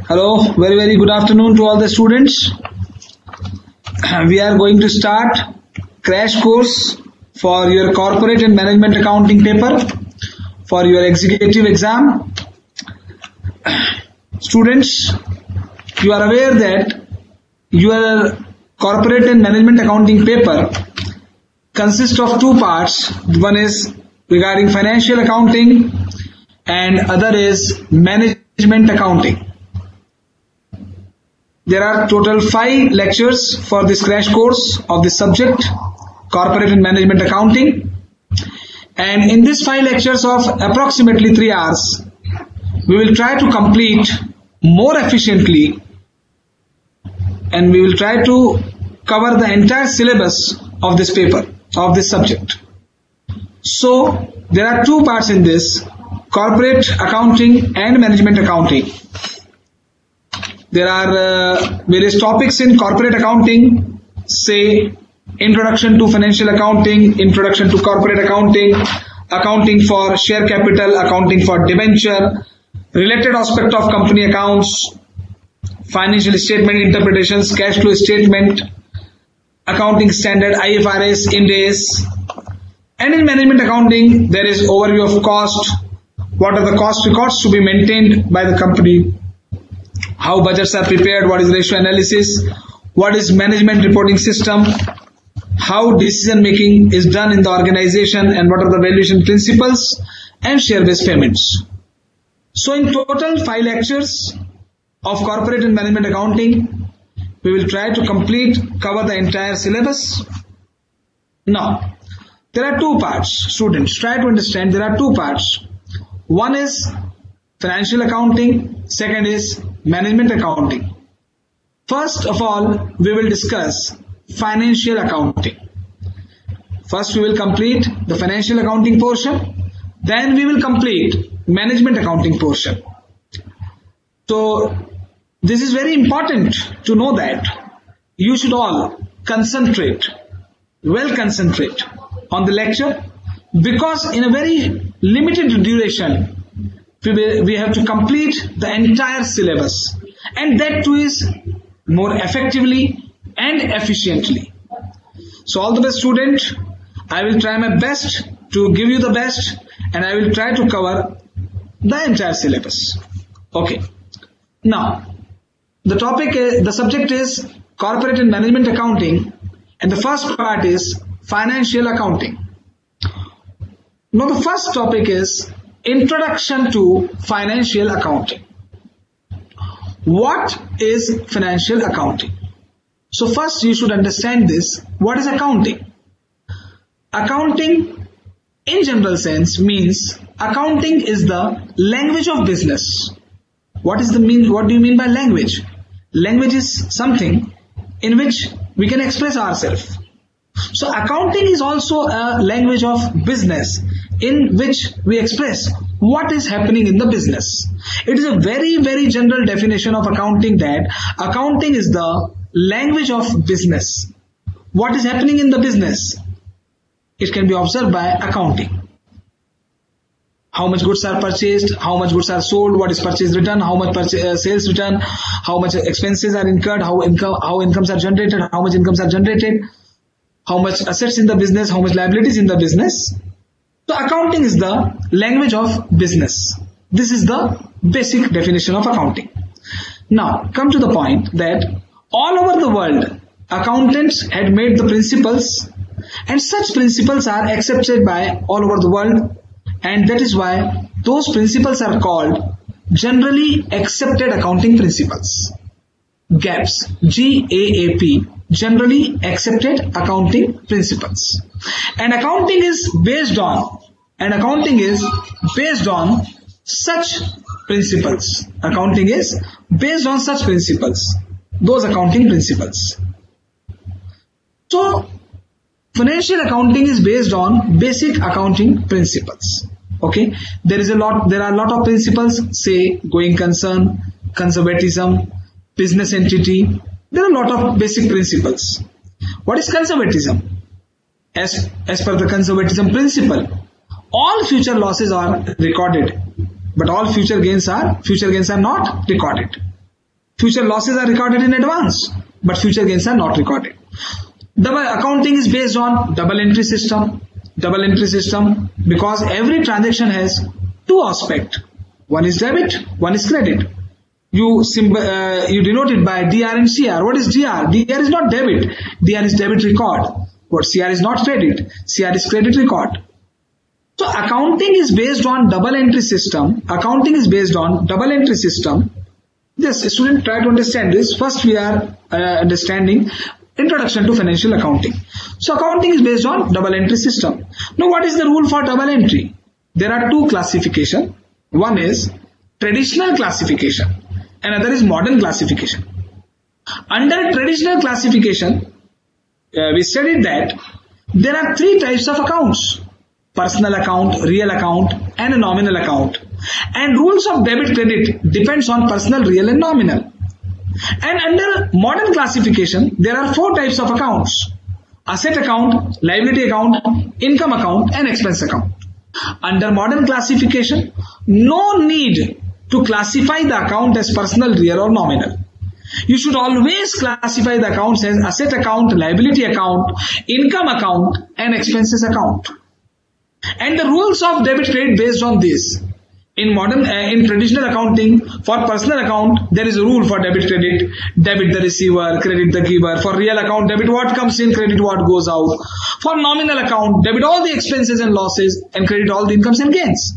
Hello, very good afternoon to all the students. We are going to start crash course for your corporate and management accounting paper for your executive exam. Students, you are aware that your corporate and management accounting paper consists of two parts. One is regarding financial accounting and other is management accounting. There are total 5 lectures for this crash course of this subject, corporate and management accounting. And in these 5 lectures of approximately 3 hours, we will try to complete more efficiently and we will try to cover the entire syllabus of this paper, of this subject. So, there are 2 parts in this, corporate accounting and management accounting. There are various topics in corporate accounting, say introduction to financial accounting, introduction to corporate accounting, accounting for share capital, accounting for debenture, related aspect of company accounts, financial statement interpretations, cash flow statement, accounting standard, IFRS, Ind AS. And in management accounting, there is overview of cost, what are the cost records to be maintained by the company, how budgets are prepared, what is ratio analysis, what is management reporting system, how decision making is done in the organization and what are the valuation principles and share-based payments. So in total 5 lectures of corporate and management accounting, we will try to cover the entire syllabus. Now, there are 2 parts. Students, try to understand there are 2 parts. One is financial accounting, second is management accounting. First of all, we will discuss financial accounting. First we will complete the financial accounting portion, then we will complete management accounting portion. So this is very important to know that you should all concentrate on the lecture, because in a very limited duration we have to complete the entire syllabus, and that too is more effectively and efficiently. So all the best, student. I will try my best to give you the best and I will try to cover the entire syllabus. Okay. Now, the subject is corporate and management accounting, and the first part is financial accounting. Now the first topic is introduction to financial accounting. What is financial accounting? So first you should understand this. What is accounting? Accounting in general sense means accounting is the language of business. What do you mean by language? Language is something in which we can express ourselves. So accounting is also a language of business in which we express what is happening in the business. It is a very general definition of accounting, that accounting is the language of business. What is happening in the business? It can be observed by accounting. How much goods are purchased, how much goods are sold, what is purchase return, how much sales return, how much expenses are incurred, how incomes are generated, how much incomes are generated, how much assets in the business, how much liabilities in the business. So accounting is the language of business. This is the basic definition of accounting. Now come to the point that all over the world accountants had made the principles, and such principles are accepted by all over the world, and that is why those principles are called generally accepted accounting principles. GAAPs, GAAP, generally accepted accounting principles. And accounting is based on such principles. Accounting is based on such principles, those accounting principles. So financial accounting is based on basic accounting principles. Okay, there are a lot of principles, say going concern, conservatism, business entity. There are a lot of basic principles. What is conservatism? As per the conservatism principle, all future losses are recorded, but all future gains are not recorded. Future losses are recorded in advance, but future gains are not recorded. Double accounting is based on double entry system. Double entry system because every transaction has two aspects. One is debit, one is credit. You denote it by DR and CR. What is DR? DR is not debit. DR is debit record. What CR is not credit. CR is credit record. So accounting is based on double entry system. Accounting is based on double entry system. Yes, student, try to understand this. First we are understanding introduction to financial accounting. So accounting is based on double entry system. Now what is the rule for double entry? There are two classification. One is traditional classification. Another is modern classification. Under traditional classification, we studied that there are three types of accounts: personal account, real account, and a nominal account. And rules of debit credit depends on personal, real, and nominal. And under modern classification, there are four types of accounts: asset account, liability account, income account, and expense account. Under modern classification, no need to classify the account as personal, real, or nominal. You should always classify the accounts as asset account, liability account, income account, and expenses account. And the rules of debit credit based on this. In traditional accounting, for personal account, there is a rule for debit credit: debit the receiver, credit the giver. For real account, debit what comes in, credit what goes out. For nominal account, debit all the expenses and losses and credit all the incomes and gains.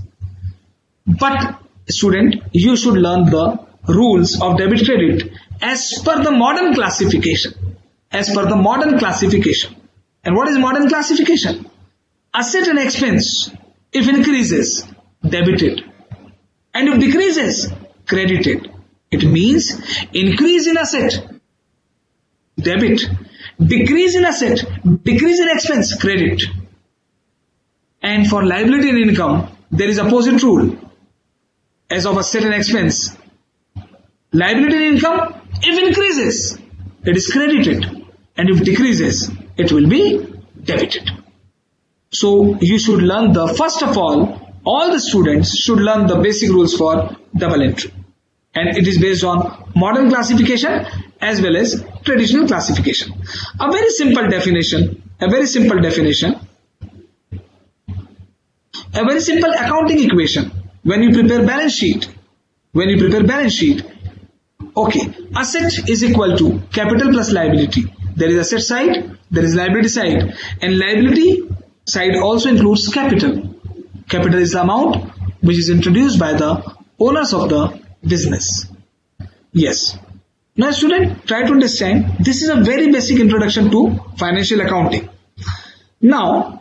But student, you should learn the rules of debit credit as per the modern classification. As per the modern classification. And what is modern classification? Asset and expense, if increases, debited. And if decreases, credited. It means increase in asset, debit. Decrease in asset, decrease in expense, credit. And for liability and income, there is opposite rule. As of asset and expense, liability and income, if increases, it is credited. And if decreases, it will be debited. So you should learn first of all the students should learn the basic rules for double entry. And it is based on modern classification as well as traditional classification. A very simple definition, a very simple accounting equation. When you prepare balance sheet, okay, asset is equal to capital plus liability. There is asset side, there is liability side, and liability side also includes capital. Capital is the amount which is introduced by the owners of the business. Yes. Now student, try to understand. This is a very basic introduction to financial accounting. Now,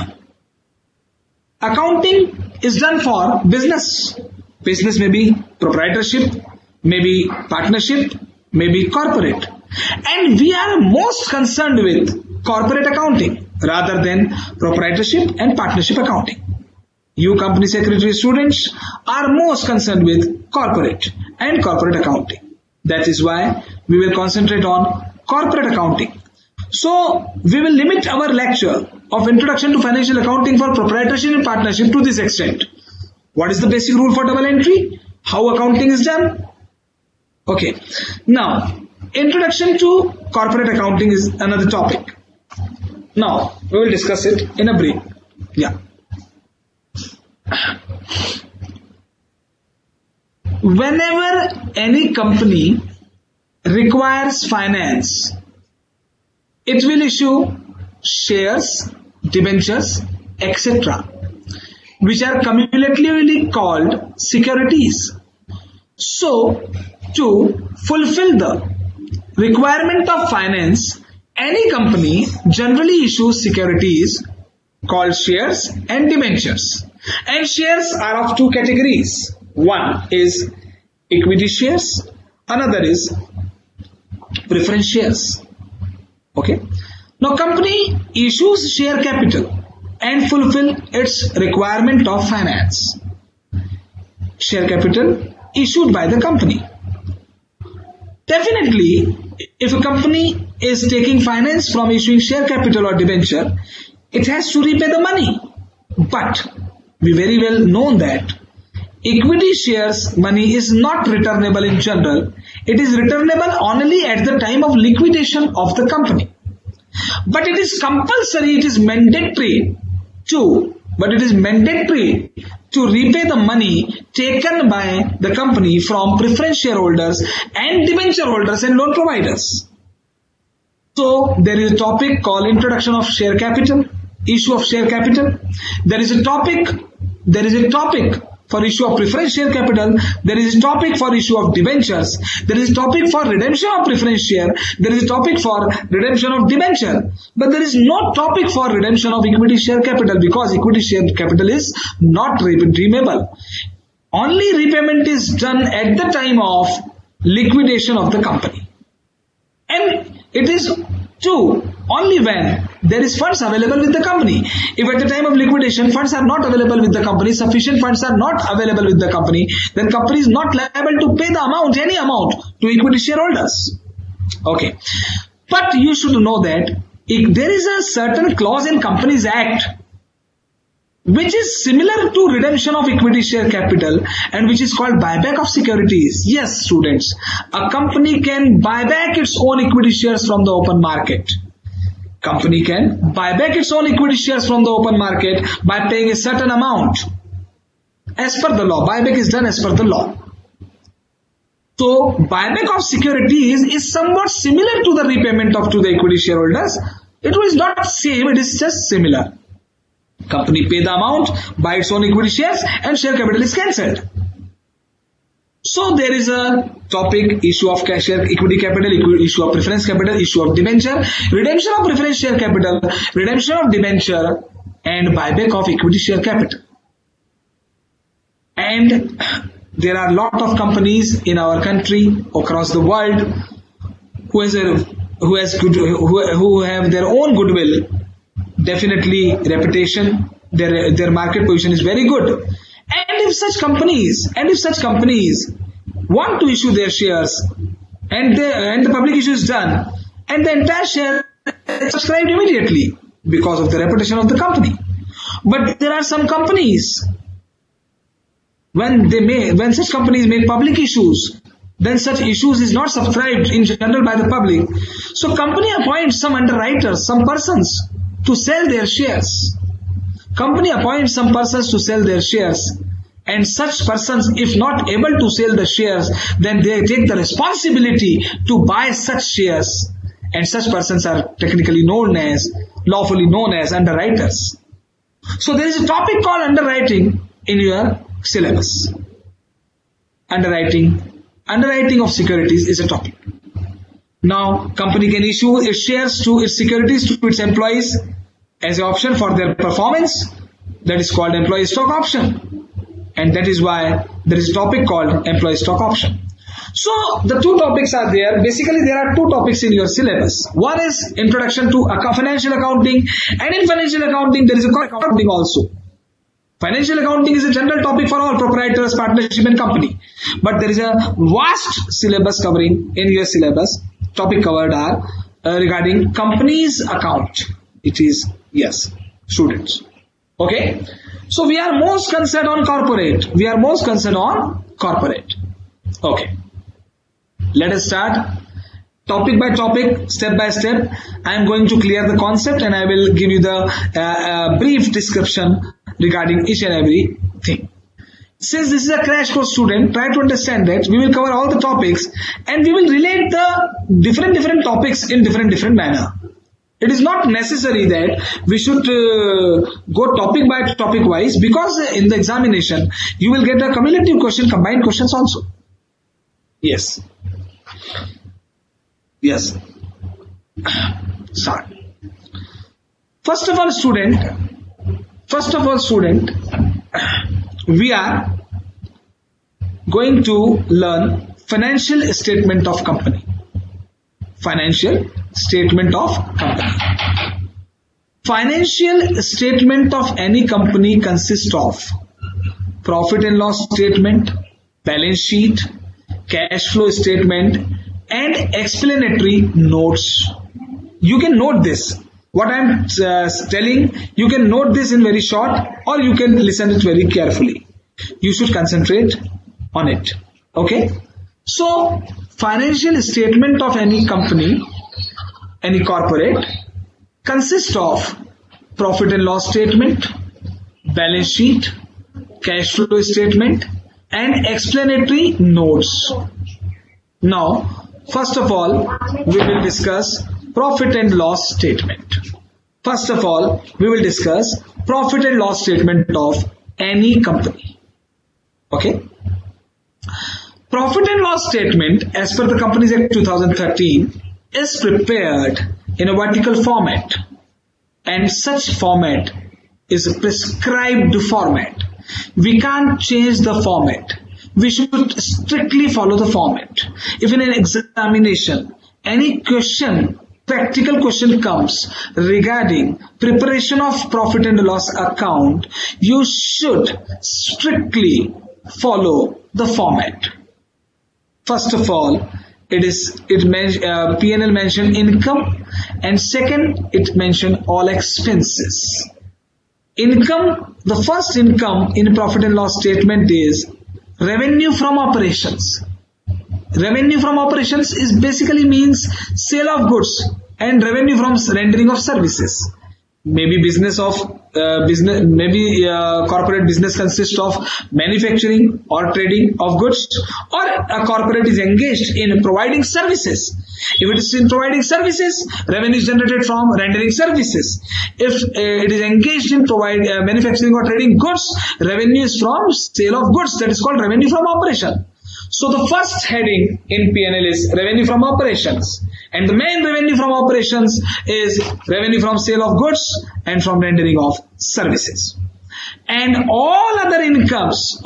accounting is done for business. Business may be proprietorship, maybe partnership, maybe corporate. And we are most concerned with corporate accounting rather than proprietorship and partnership accounting. You company secretary students are most concerned with corporate and corporate accounting. That is why we will concentrate on corporate accounting. So we will limit our lecture of introduction to financial accounting for proprietorship and partnership to this extent. What is the basic rule for double entry? How accounting is done? Okay. Now, introduction to corporate accounting is another topic. Now, we will discuss it in a brief. Yeah. Whenever any company requires finance, it will issue shares, debentures, etc., which are cumulatively called securities. So, to fulfill the requirement of finance, any company generally issues securities called shares and debentures. And shares are of two categories. One is equity shares, another is preference shares. Okay. Now company issues share capital and fulfill its requirement of finance. Share capital issued by the company. Definitely, if a company is taking finance from issuing share capital or debenture, it has to repay the money. But we very well know that equity shares money is not returnable in general. It is returnable only at the time of liquidation of the company. But it is compulsory, it is mandatory to repay the money taken by the company from preference shareholders and debenture holders and loan providers. So there is a topic called introduction of share capital, issue of share capital. There is a topic for issue of preference share capital. There is a topic for issue of debentures. There is a topic for redemption of preference share. There is a topic for redemption of debenture. But there is no topic for redemption of equity share capital because equity share capital is not redeemable. Only repayment is done at the time of liquidation of the company. And it is true only when there is funds available with the company. If at the time of liquidation funds are not available with the company, sufficient funds are not available with the company, then company is not liable to pay the amount, any amount, to equity shareholders. Okay. But you should know that if there is a certain clause in Companies Act which is similar to redemption of equity share capital and which is called buyback of securities. Yes, students, a company can buy back its own equity shares from the open market. Company can buy back its own equity shares from the open market by paying a certain amount. As per the law, buyback is done as per the law. So, buyback of securities is somewhat similar to the repayment to the equity shareholders. It is not same, it is just similar. Company pay the amount, buy its own equity shares, and share capital is cancelled. So there is a topic, issue of share equity capital, issue of preference capital, issue of debenture, redemption of preference share capital, redemption of debenture, and buyback of equity share capital. And there are a lot of companies in our country, across the world, who have their own goodwill. Definitely reputation, their market position is very good. And if such companies want to issue their shares and the public issue is done and the entire share is subscribed immediately because of the reputation of the company. But there are some companies, when such companies make public issues, then such issues is not subscribed in general by the public. So company appoints some underwriters, some persons to sell their shares. Company appoints some persons to sell their shares, and such persons, if not able to sell the shares, then they take the responsibility to buy such shares, and such persons are technically lawfully known as underwriters. So there is a topic called underwriting in your syllabus. Underwriting of securities is a topic. Now, company can issue its shares to its securities to its employees as an option for their performance. That is called employee stock option. And that is why there is a topic called employee stock option. So, the two topics are there. Basically, there are two topics in your syllabus. One is introduction to financial accounting, and in financial accounting, there is a corporate accounting also. Financial accounting is a general topic for all proprietors, partnership and company. But there is a vast syllabus covering in your syllabus. Topic covered are regarding company's account. It is, yes, students. Okay. So we are most concerned on corporate. Okay. Let us start. Topic by topic, step by step. I am going to clear the concept and I will give you the brief description regarding each and every thing. Since this is a crash course, student, try to understand that we will cover all the topics and we will relate the different topics in different manner. It is not necessary that we should go topic by topic wise, because in the examination you will get a cumulative question, combined questions also. Yes. Start. First of all, student, we are going to learn financial statement of company. Financial statement of company. Financial statement of any company consists of profit and loss statement, balance sheet, cash flow statement, and explanatory notes. You can note this. What I am telling, you can note this in very short, or you can listen it very carefully. You should concentrate on it. Okay. So financial statement of any company, any corporate, consists of profit and loss statement, balance sheet, cash flow statement, and explanatory notes. Now, first of all, we will discuss profit and loss statement. First of all, we will discuss profit and loss statement of any company. Okay. Profit and loss statement, as per the Companies Act 2013, is prepared in a vertical format, and such format is a prescribed format. We can't change the format. We should strictly follow the format. If in an examination, any question, practical question comes regarding preparation of profit and loss account, you should strictly follow the format. First of all, P&L mention income, and second, it mention all expenses. Income, the first income in profit and loss statement is revenue from operations. Revenue from operations is basically means sale of goods and revenue from rendering of services. Maybe corporate business consists of manufacturing or trading of goods, or a corporate is engaged in providing services. If it is in providing services, revenue is generated from rendering services. If it is engaged in manufacturing or trading goods, revenue is from sale of goods. That is called revenue from operation. So the first heading in P&L is revenue from operations, and the main revenue from operations is revenue from sale of goods and from rendering of services. And all other incomes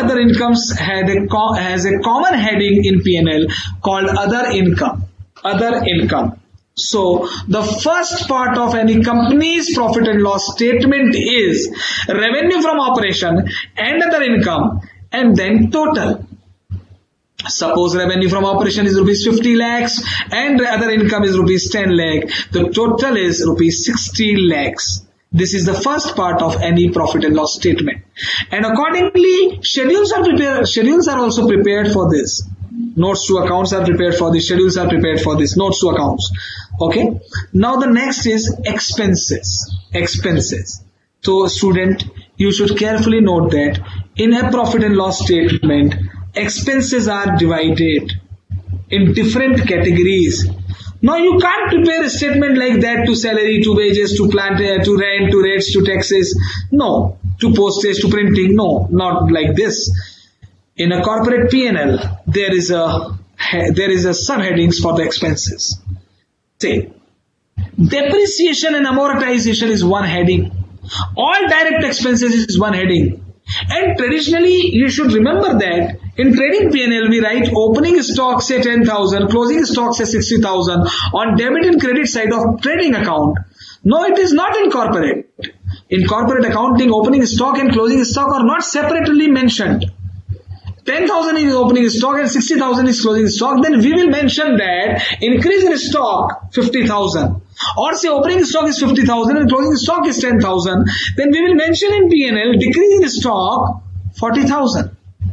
has a common heading in P&L called other income. Other income. So the first part of any company's profit and loss statement is revenue from operation and other income, and then total. Suppose revenue from operation is rupees 50 lakhs and other income is rupees 10 lakh. The total is rupees 60 lakhs. This is the first part of any profit and loss statement. And accordingly, schedules are also prepared for this. Notes to accounts are prepared for this. Schedules are prepared for this. Notes to accounts. Okay. Now the next is expenses. Expenses. So student, you should carefully note that in a profit and loss statement, expenses are divided in different categories. Now you can't prepare a statement like that to salary, to wages, to plant, to rent, to rates, to taxes. No. To postage, to printing. No, not like this. In a corporate P&L, there is a subheadings for the expenses. Say, depreciation and amortization is one heading. All direct expenses is one heading. And traditionally, you should remember that in trading P&L, we write opening stock say 10,000, closing stock say 60,000 on debit and credit side of trading account. No, it is not in corporate. In corporate accounting, opening stock and closing stock are not separately mentioned. 10,000 is opening stock and 60,000 is closing stock. Then we will mention that increase in stock 50,000. Or say opening stock is 50,000 and closing stock is 10,000. Then we will mention in P&L decrease in stock 40,000.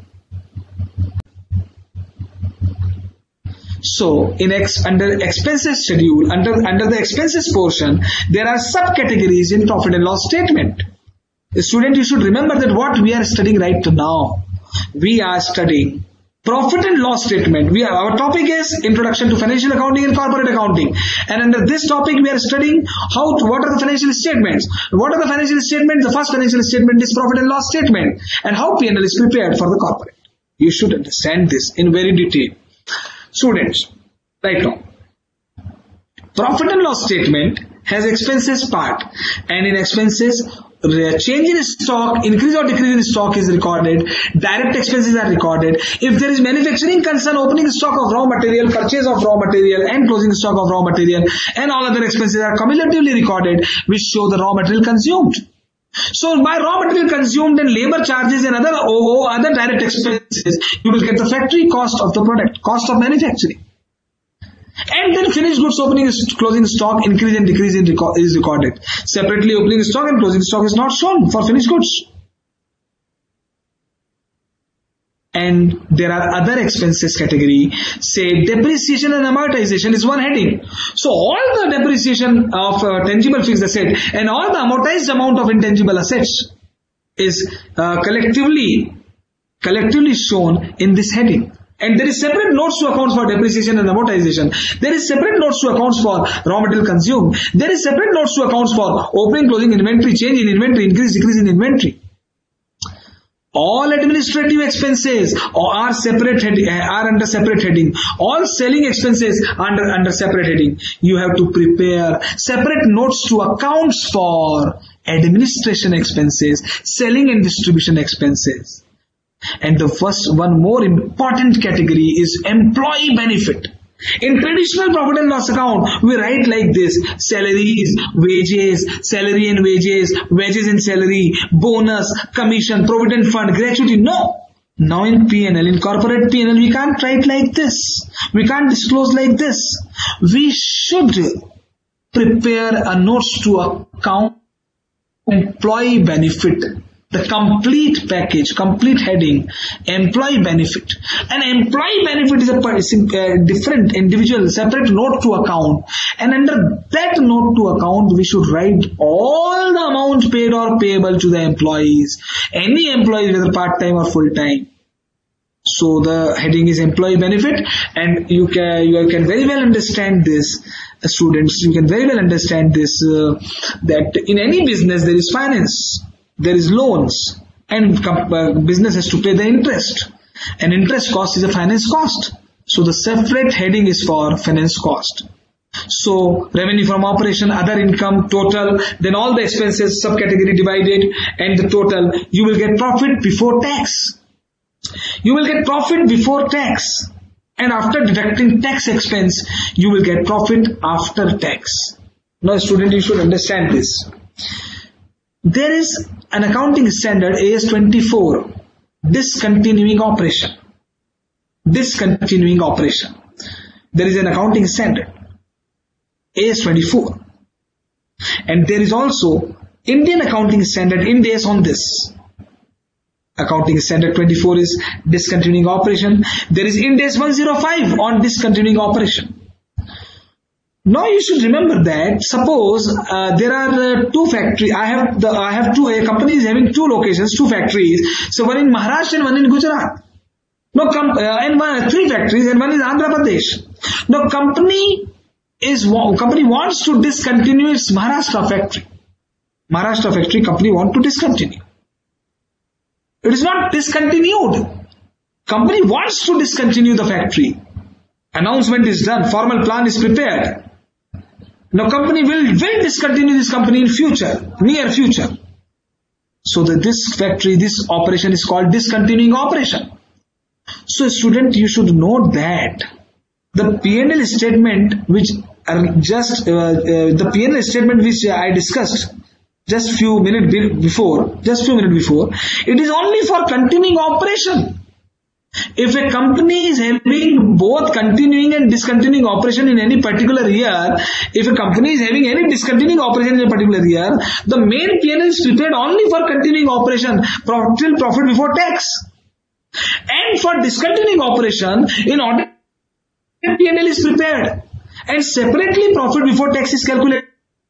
So under expenses schedule, under the expenses portion, there are subcategories in profit and loss statement. Student, you should remember that what we are studying right now. We are studying profit and loss statement. Our topic is Introduction to Financial Accounting and Corporate Accounting. And under this topic, we are studying what are the financial statements. What are the financial statements? The first financial statement is profit and loss statement, and how P&L is prepared for the corporate. You should understand this in very detail. Students, right now, profit and loss statement has expenses part, and in expenses, change in stock, increase or decrease in stock is recorded, direct expenses are recorded. If there is manufacturing concern, opening stock of raw material, purchase of raw material and closing stock of raw material and all other expenses are cumulatively recorded, which show the raw material consumed. So by raw material consumed and labor charges and other direct expenses, you will get the factory cost of the product, cost of manufacturing. And then finished goods opening, closing stock, increase and decrease is recorded. Separately, opening stock and closing stock is not shown for finished goods. And there are other expenses category. Say depreciation and amortization is one heading. So all the depreciation of tangible fixed asset and all the amortized amount of intangible assets is collectively shown in this heading. And there is separate notes to accounts for depreciation and amortization. There is separate notes to accounts for raw material consumed. There is separate notes to accounts for opening, closing inventory, change in inventory, increase, decrease in inventory. All administrative expenses are under separate heading. All selling expenses under separate heading. You have to prepare separate notes to accounts for administration expenses, selling and distribution expenses. And the first one more important category is employee benefit. In traditional profit and loss account, we write like this: salaries, wages, salary and wages, wages and salary, bonus, commission, provident fund, gratuity. No. Now in P&L, in corporate P&L, we can't write like this. We can't disclose like this. We should prepare a notes to account employee benefit. The complete package, complete heading, employee benefit. An employee benefit is a different individual separate note to account, and under that note to account we should write all the amount paid or payable to the employees, any employees whether part-time or full-time. So the heading is employee benefit, and you can very well understand this, students. You can very well understand this that in any business there is finance. There is loans, and business has to pay the interest, and interest cost is a finance cost. So the separate heading is for finance cost. So revenue from operation, other income, total, then all the expenses subcategory divided, and the total. You will get profit before tax. You will get profit before tax, and after deducting tax expense, you will get profit after tax. Now student, you should understand this. There is an accounting standard AS24, discontinuing operation. Discontinuing operation. There is an accounting standard AS24, and there is also Indian accounting standard Ind AS on this. Accounting standard 24 is discontinuing operation. There is Ind AS 105 on discontinuing operation. Now you should remember that suppose there are two factories. I have a company is having two locations, two factories. So one in Maharashtra and one in Gujarat. Now three factories and one is Andhra Pradesh. Now company wants to discontinue its Maharashtra factory. Maharashtra factory company want to discontinue. It is not discontinued. Company wants to discontinue the factory. Announcement is done. Formal plan is prepared. Now company will discontinue this company in future, near future. So this operation is called discontinuing operation. So student, you should know that the P&L statement which I discussed just few minutes before, it is only for continuing operation. If a company is having both continuing and discontinuing operation in any particular year, if a company is having any discontinuing operation in a particular year, the main P&L is prepared only for continuing operation till profit before tax. And for discontinuing operation, in order P&L is prepared and separately profit before tax is calculated.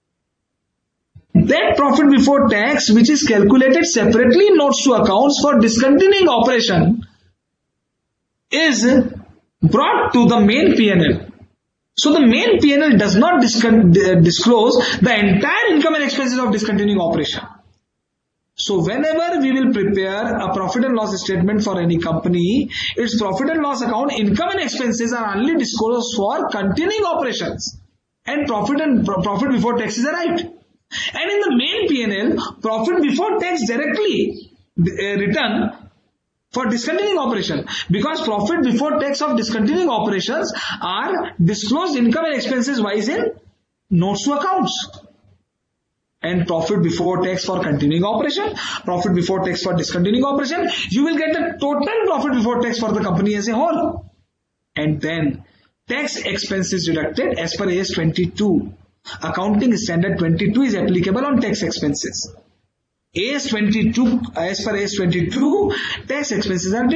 That profit before tax which is calculated separately in notes to accounts for discontinuing operation is brought to the main P&L. So the main P&L does not disclose the entire income and expenses of discontinuing operation. So whenever we will prepare a profit and loss statement for any company, its profit and loss account, income and expenses are only disclosed for continuing operations, and profit before tax is arrived. And in the main P&L, profit before tax directly written for discontinuing operation, because profit before tax of discontinuing operations are disclosed income and expenses wise in notes to accounts. And profit before tax for continuing operation, profit before tax for discontinuing operation, you will get the total profit before tax for the company as a whole. And then tax expenses deducted as per AS 22. Accounting standard 22 is applicable on tax expenses. As per AS 22, tax expenses are deducted.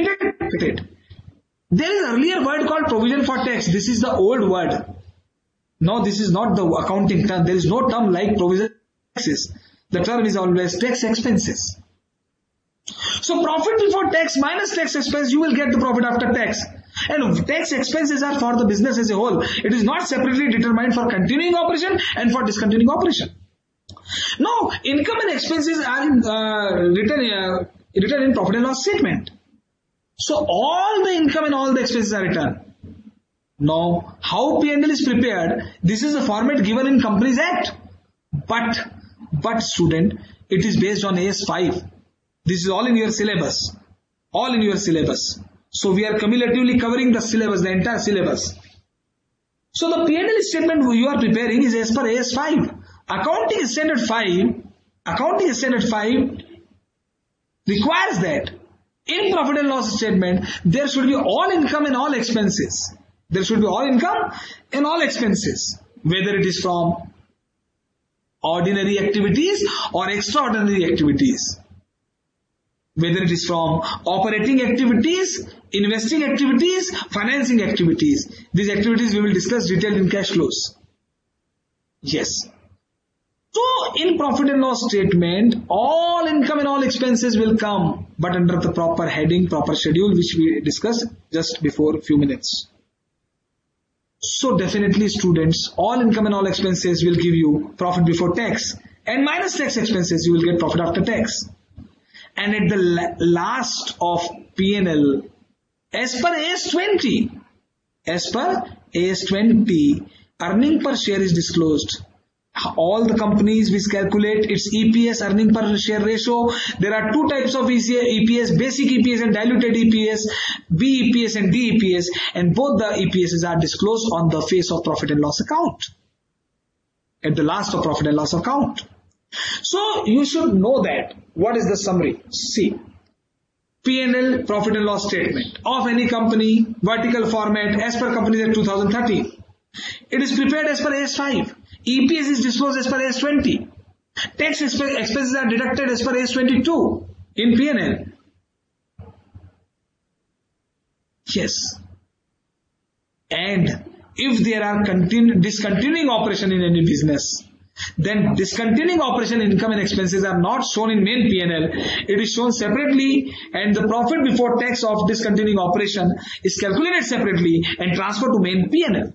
affected. There is earlier word called provision for tax. This is the old word. No, this is not the accounting term. There is no term like provision for taxes. The term is always tax expenses. So profit before tax minus tax expense, you will get the profit after tax. And tax expenses are for the business as a whole. It is not separately determined for continuing operation and for discontinuing operation. Now, income and expenses are written in profit and loss statement. So all the income and all the expenses are written. Now, how P&L is prepared, this is the format given in Companies Act. But student, it is based on AS5. This is all in your syllabus. All in your syllabus. So we are cumulatively covering the syllabus, the entire syllabus. So the P&L statement you are preparing is as per AS5. Accounting Standard 5 requires that in profit and loss statement, there should be all income and all expenses. There should be all income and all expenses, whether it is from ordinary activities or extraordinary activities. Whether it is from operating activities, investing activities, financing activities. These activities we will discuss detailed in cash flows. Yes. So in profit and loss statement, all income and all expenses will come, but under the proper heading, proper schedule, which we discussed just before a few minutes. So definitely students, all income and all expenses will give you profit before tax, and minus tax expenses you will get profit after tax. And at the last of P&L, as per AS20, earning per share is disclosed. All the companies which calculate its EPS, earning per share ratio, there are two types of EPS, basic EPS and diluted EPS, BEPS and DEPS, and both the EPSs are disclosed on the face of profit and loss account, at the last of profit and loss account. So you should know that. What is the summary? See, P&L profit and loss statement of any company, vertical format as per Companies Act 2013. It is prepared as per AS5. EPS is disclosed as per AS20. Tax expenses are deducted as per AS22 in P&L. Yes. And if there are discontinuing operation in any business, then discontinuing operation income and expenses are not shown in main P&L. It is shown separately, and the profit before tax of discontinuing operation is calculated separately and transferred to main P&L.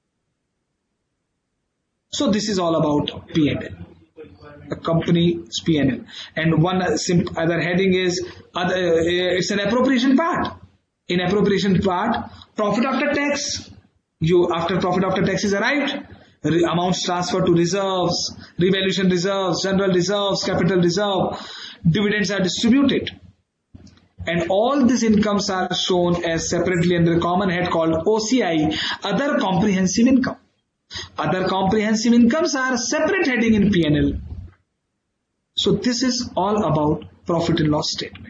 So this is all about P&L, a company's P&L. And one other heading is it's an appropriation part. In appropriation part, profit after tax. After profit after tax is arrived, amounts transferred to reserves, revaluation reserves, general reserves, capital reserve, dividends are distributed. And all these incomes are shown as separately under a common head called OCI, other comprehensive income. Other comprehensive incomes are separate heading in P&L. So this is all about profit and loss statement.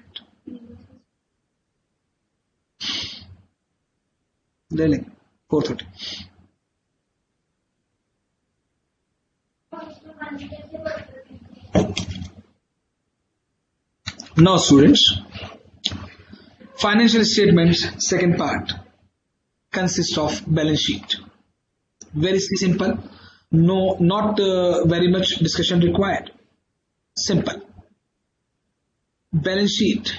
Learning 4:30. Now students, financial statements second part consists of balance sheet. Very simple, not very much discussion required. Simple. Balance sheet.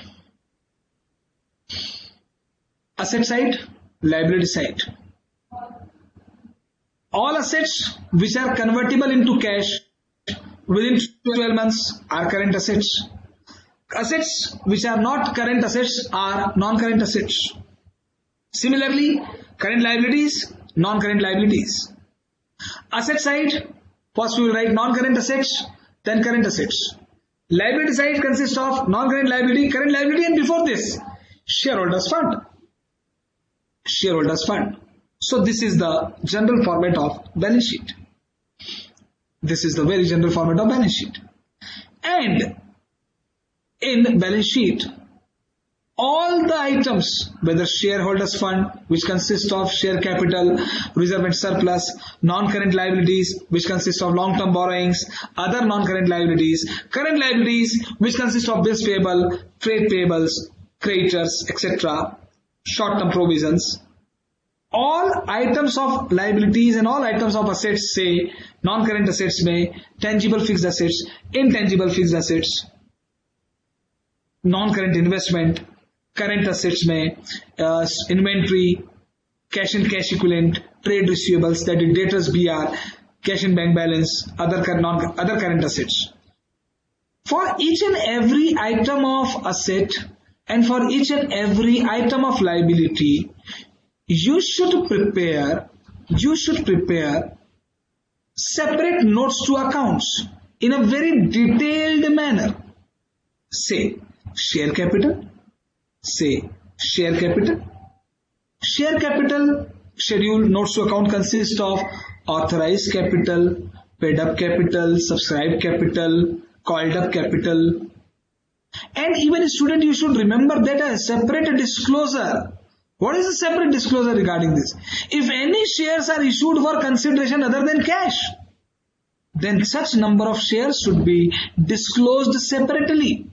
Asset side, liability side. All assets which are convertible into cash within 12 months are current assets. Assets which are not current assets are non-current assets. Similarly, current liabilities, non-current liabilities. Asset side, first we will write non-current assets, then current assets. Liability side consists of non-current liability, current liability, and before this, shareholders fund. Shareholders fund. So this is the general format of balance sheet. This is the very general format of balance sheet. And in balance sheet, all the items, whether shareholders fund, which consists of share capital, reserve and surplus, non-current liabilities, which consist of long-term borrowings, other non-current liabilities, current liabilities, which consist of bills payable, trade payables, creditors, etc. short-term provisions. All items of liabilities and all items of assets, say non-current assets में tangible fixed assets, intangible fixed assets, non-current investment, current assets में inventory, cash and cash equivalent, trade receivables, that is debtors BR, cash and bank balance, other current assets. For each and every item of asset and for each and every item of liability, you should prepare separate notes to accounts in a very detailed manner. Say share capital. Share capital schedule notes to account consist of authorized capital, paid up capital, subscribed capital, called up capital. And even a student, you should remember that a separate disclosure. What is a separate disclosure regarding this? If any shares are issued for consideration other than cash, then such number of shares should be disclosed separately.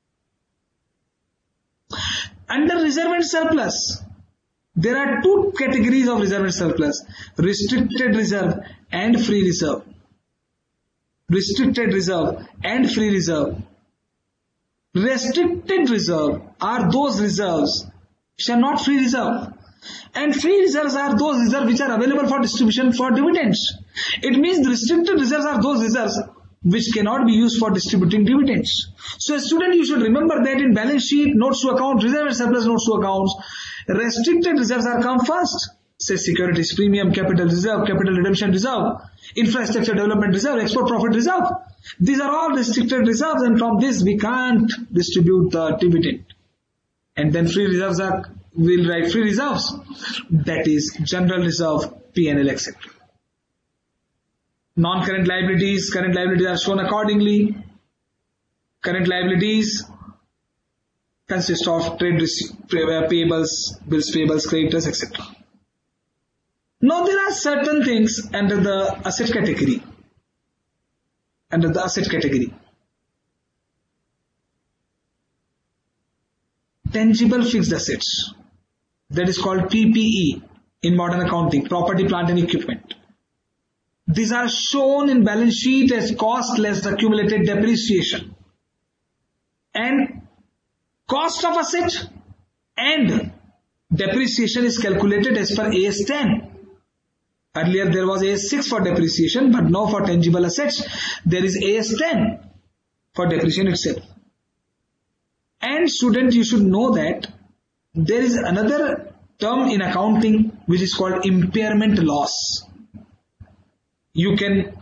Under reserve and surplus, there are two categories of reserve and surplus: restricted reserve and free reserve. Restricted reserve and free reserve. Restricted reserve are those reserves which are not free reserve, and free reserves are those reserves which are available for distribution for dividends. It means the restricted reserves are those reserves which cannot be used for distributing dividends. So, a student, you should remember that in balance sheet, notes to account, reserve and surplus notes to accounts, restricted reserves are come first. Say securities premium, capital reserve, capital redemption reserve, infrastructure development reserve, export profit reserve. These are all restricted reserves, and from this we can't distribute the dividend. And then free reserves are, we'll write free reserves, that is general reserve, P&L, etc. Non-current liabilities, current liabilities are shown accordingly. Current liabilities consist of trade payables, bills payables, creditors, etc. Now there are certain things under the asset category. Tangible fixed assets, that is called PPE in modern accounting, property, plant and equipment. These are shown in balance sheet as cost less accumulated depreciation. And cost of asset and depreciation is calculated as per AS 10. Earlier there was AS 6 for depreciation, but now for tangible assets there is AS 10 for depreciation itself. And student, you should know that there is another term in accounting which is called impairment loss. You can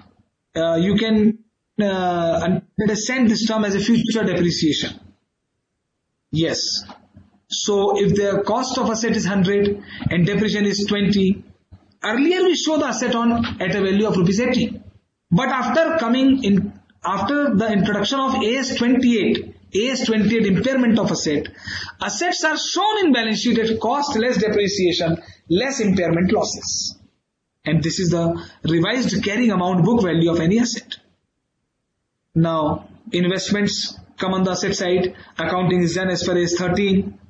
understand this term as a future depreciation. Yes. So if the cost of asset is 100 and depreciation is 20, earlier we show the asset at a value of rupees 80. But after the introduction of AS 28 impairment of assets are shown in balance sheet at cost less depreciation, less impairment losses. And this is the revised carrying amount book value of any asset. Now, investments come on the asset side. Accounting is done as per AS 13.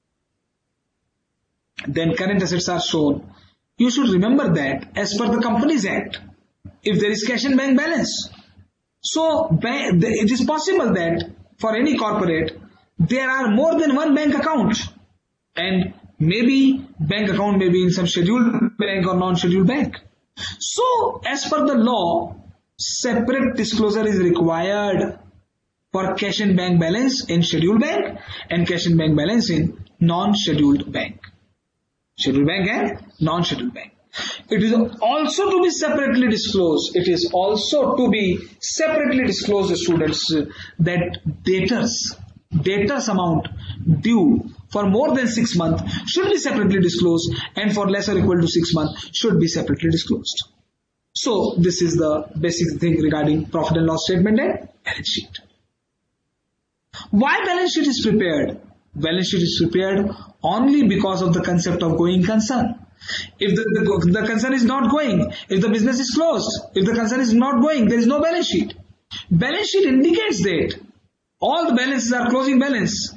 Then current assets are shown. You should remember that as per the Companies Act, if there is cash and bank balance, so it is possible that for any corporate, there are more than one bank account, and maybe bank account may be in some scheduled bank or non-scheduled bank. So, as per the law, separate disclosure is required for cash and bank balance in scheduled bank and cash and bank balance in non-scheduled bank. Scheduled bank and non-scheduled bank. It is also to be separately disclosed. It is also to be separately disclosed to students that debtors amount due for more than 6 months should be separately disclosed, and for less or equal to 6 months should be separately disclosed. So this is the basic thing regarding profit and loss statement and balance sheet. Why balance sheet is prepared? Balance sheet is prepared only because of the concept of going concern. If the concern is not going, if the business is closed, if the concern is not going, there is no balance sheet. Balance sheet indicates that all the balances are closing balance,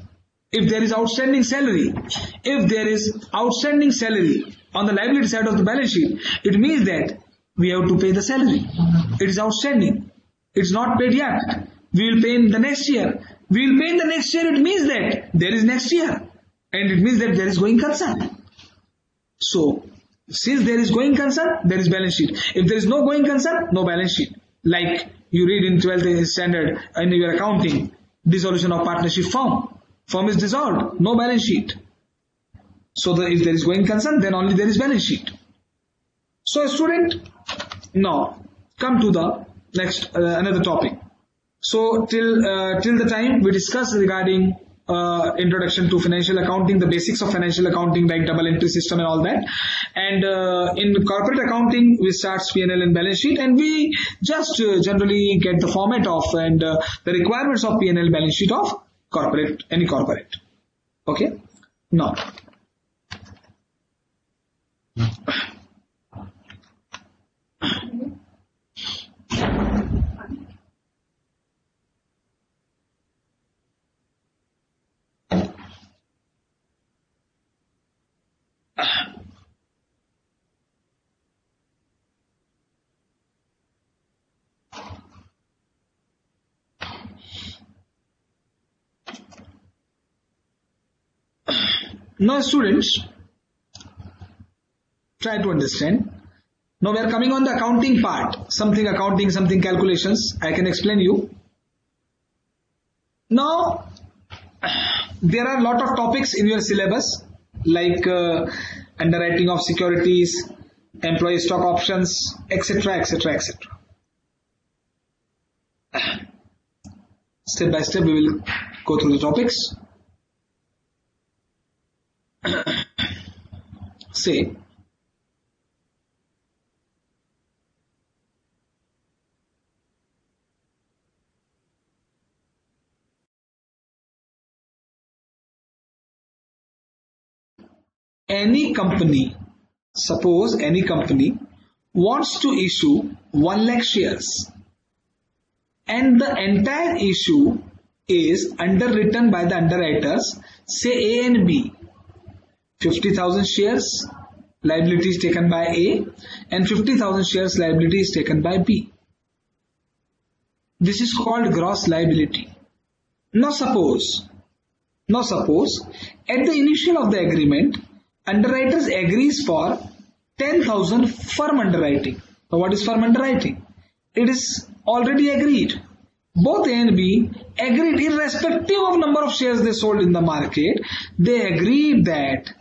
if there is outstanding salary, if there is outstanding salary on the liability side of the balance sheet, it means that we have to pay the salary. It is outstanding. It's not paid yet. We will pay in the next year. We will pay in the next year. It means that there is next year. And it means that there is going concern. So, since there is going concern, there is balance sheet. If there is no going concern, no balance sheet. Like you read in 12th standard in your accounting, dissolution of partnership firm. Firm is dissolved, no balance sheet. So if there is going concern, then only there is balance sheet. So student, now come to the next another topic. So till the time we discussed regarding introduction to financial accounting, the basics of financial accounting like double entry system and all that. And in corporate accounting, we start P&L and balance sheet, and we just generally get the format of and the requirements of P&L balance sheet of corporate, any corporate. Okay. Now. Now students, try to understand. Now we are coming on the accounting part. Something accounting, something calculations. I can explain you. Now, there are a lot of topics in your syllabus like underwriting of securities, employee stock options, etc., etc., etc. Step by step we will go through the topics. Say, any company, suppose any company wants to issue 1 lakh shares and the entire issue is underwritten by the underwriters, say A and B. 50,000 shares liability is taken by A and 50,000 shares liability is taken by B. This is called gross liability. Now suppose at the initial of the agreement, underwriters agrees for 10,000 firm underwriting. Now what is firm underwriting? It is already agreed. Both A and B agreed, irrespective of number of shares they sold in the market, they agreed that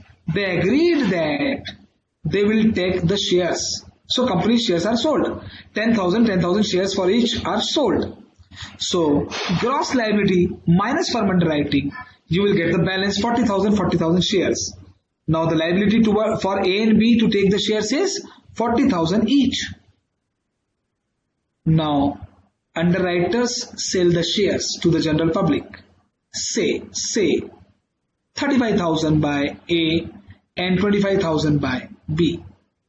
they will take the shares. So company shares are sold. 10,000 shares for each are sold. So gross liability minus firm underwriting, you will get the balance 40,000 shares. Now the liability for A and B to take the shares is 40,000 each. Now underwriters sell the shares to the general public. Say 35,000 by A and 25,000 by B.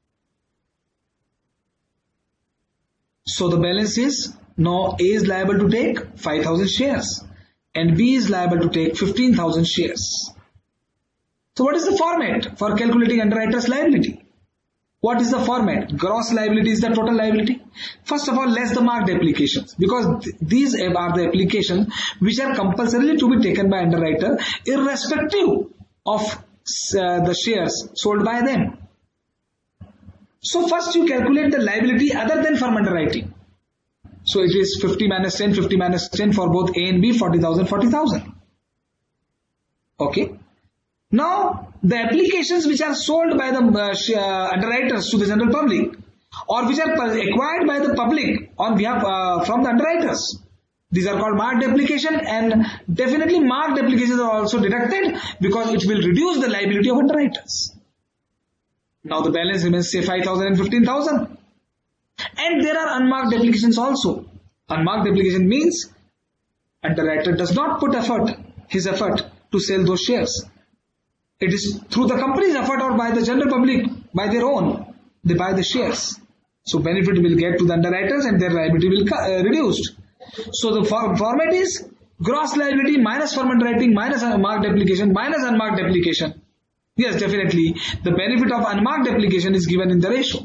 So the balance is, now A is liable to take 5,000 shares and B is liable to take 15,000 shares. So what is the format for calculating underwriters liability? What is the format? Gross liability is the total liability. First of all, less the marked applications, because these are the applications which are compulsorily to be taken by underwriter irrespective of the shares sold by them. So first you calculate the liability other than firm underwriting. So it is 50 minus 10 for both A and B, 40,000. Okay. Now the applications which are sold by the underwriters to the general public or which are acquired by the public on behalf from the underwriters, these are called marked application, and definitely marked applications are also deducted because it will reduce the liability of underwriters. Now the balance remains, say 5,000 and 15,000. And there are unmarked applications also. Unmarked application means underwriter does not put his effort to sell those shares. It is through the company's effort or by the general public, by their own, they buy the shares. So benefit will get to the underwriters and their liability will reduced. So the format is Gross liability minus firm underwriting minus unmarked application minus unmarked application. Yes, definitely. The benefit of unmarked application is given in the ratio.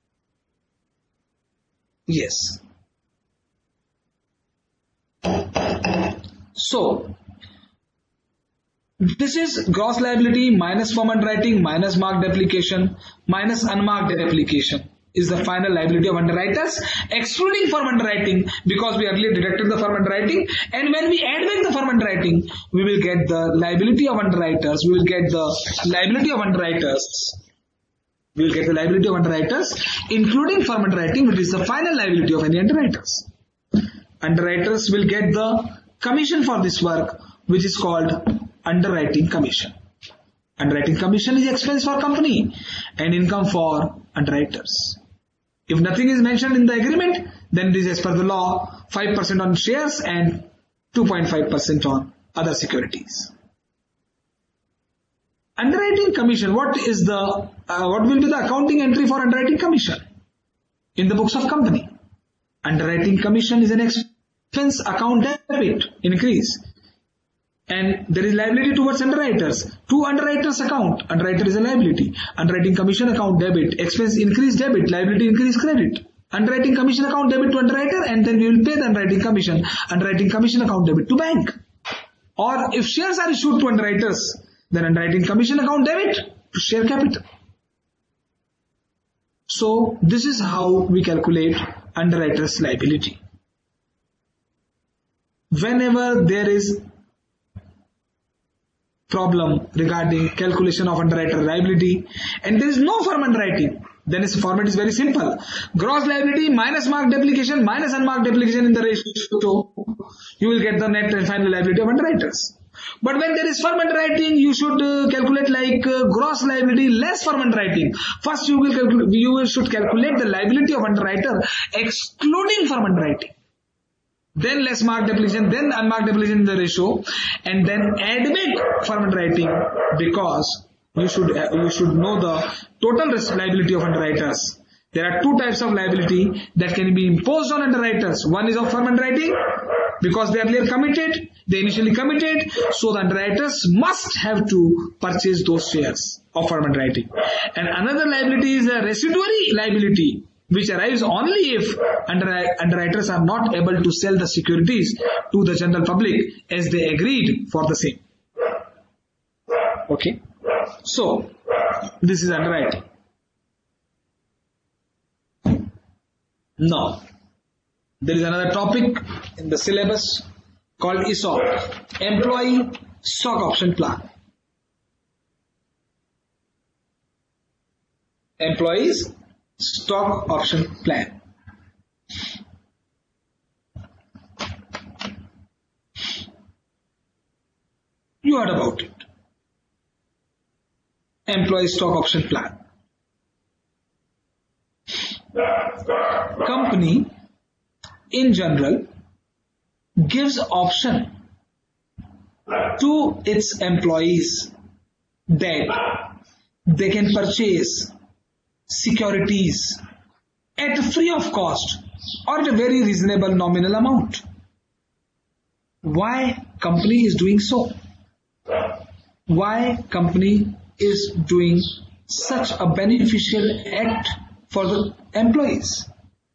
Yes. So, this is gross liability minus firm underwriting minus marked application minus unmarked application is the final liability of underwriters, excluding firm underwriting, because we earlier deducted the firm underwriting, and when we add back the firm underwriting, we will get the liability of underwriters. We will get the liability of underwriters. We will get the liability of underwriters, including firm underwriting, which is the final liability of any underwriters. Underwriters will get the commission for this work, which is called underwriting commission. Underwriting commission is expense for company and income for underwriters. If nothing is mentioned in the agreement, then it is as per the law 5% on shares and 2.5% on other securities. Underwriting commission, what will be the accounting entry for underwriting commission in the books of company? Underwriting commission is an expense account debit increase. And there is liability towards underwriters. To underwriters account, underwriter is a liability. Underwriting commission account debit, expense increase debit, liability increase credit. Underwriting commission account debit to underwriter, and then we will pay the underwriting commission. Underwriting commission account debit to bank. Or if shares are issued to underwriters, then underwriting commission account debit to share capital. So this is how we calculate underwriter's liability. Whenever there is problem regarding calculation of underwriter liability and there is no firm underwriting, then its format is very simple. Gross liability minus marked application minus unmarked application in the ratio, you will get the net and final liability of underwriters. But when there is firm underwriting, you should calculate like gross liability less firm underwriting. First you should calculate the liability of underwriter excluding firm underwriting. Then less marked application, then unmarked application in the ratio, and then add back firm underwriting, because you should know the total risk liability of underwriters. There are two types of liability that can be imposed on underwriters. One is of firm underwriting, because they earlier committed, they initially committed, so the underwriters must have to purchase those shares of firm underwriting. And another liability is a residuary liability, which arrives only if underwriters are not able to sell the securities to the general public as they agreed for the same. Okay. So, this is underwriting. Now, there is another topic in the syllabus called ESOP, Employee Stock Option Plan. Employees Stock Option Plan. You heard about it. Employee Stock Option Plan. Company in general gives option to its employees that they can purchase securities at free of cost or at a very reasonable nominal amount. Why company is doing so? Why company is doing such a beneficial act for the employees?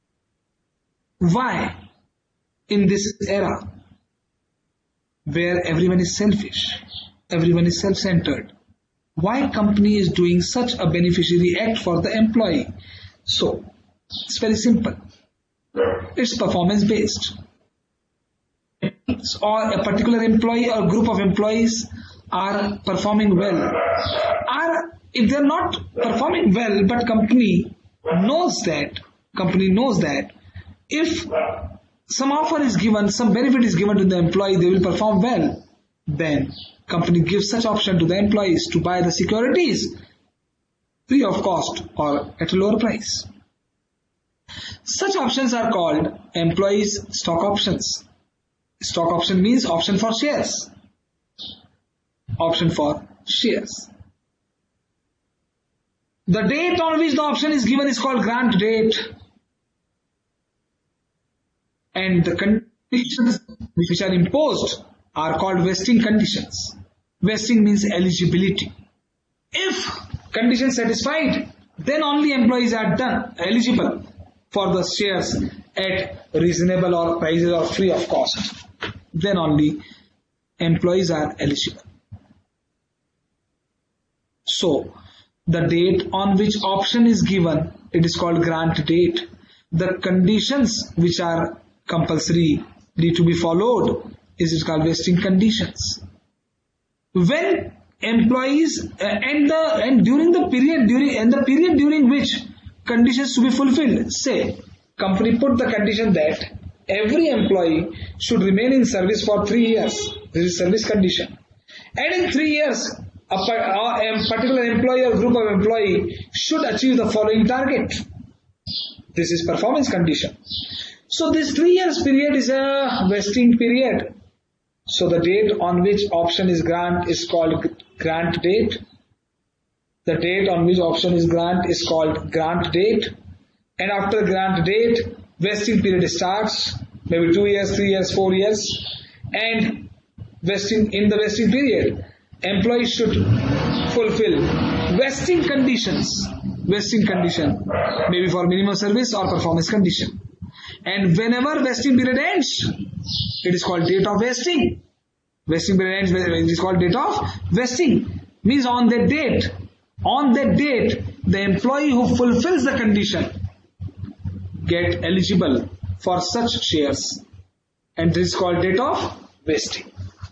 Why in this era where everyone is selfish, everyone is self-centered, why company is doing such a beneficiary act for the employee? So, it's very simple. It's performance based. Or a particular employee or group of employees are performing well. If they're not performing well, but company knows that if some offer is given, some benefit is given to the employee, they will perform well, then company gives such option to the employees to buy the securities free of cost or at a lower price. Such options are called employees stock options. Stock option means option for shares. Option for shares. The date on which the option is given is called grant date. And the conditions which are imposed are called vesting conditions. Vesting means eligibility. If conditions satisfied, then only employees are eligible for the shares at reasonable or prices or free of cost. Then only employees are eligible. So, the date on which option is given, it is called grant date. The conditions which are compulsory need to be followed is called vesting conditions. When employees and during the period during which conditions to be fulfilled, say company put the condition that every employee should remain in service for 3 years. This is service condition. And in 3 years, a particular employee or group of employee should achieve the following target. This is performance condition. So this 3 years period is a vesting period. So the date on which option is grant is called grant date. The date on which option is grant is called grant date. And after grant date, vesting period starts, maybe 2 years, 3 years, 4 years. And in the vesting period, employees should fulfill vesting conditions. Vesting condition, maybe for minimum service or performance condition. And whenever vesting period ends, it is called date of vesting. Vesting period ends, it is called date of vesting. Means on that date, the employee who fulfills the condition get eligible for such shares. And this is called date of vesting.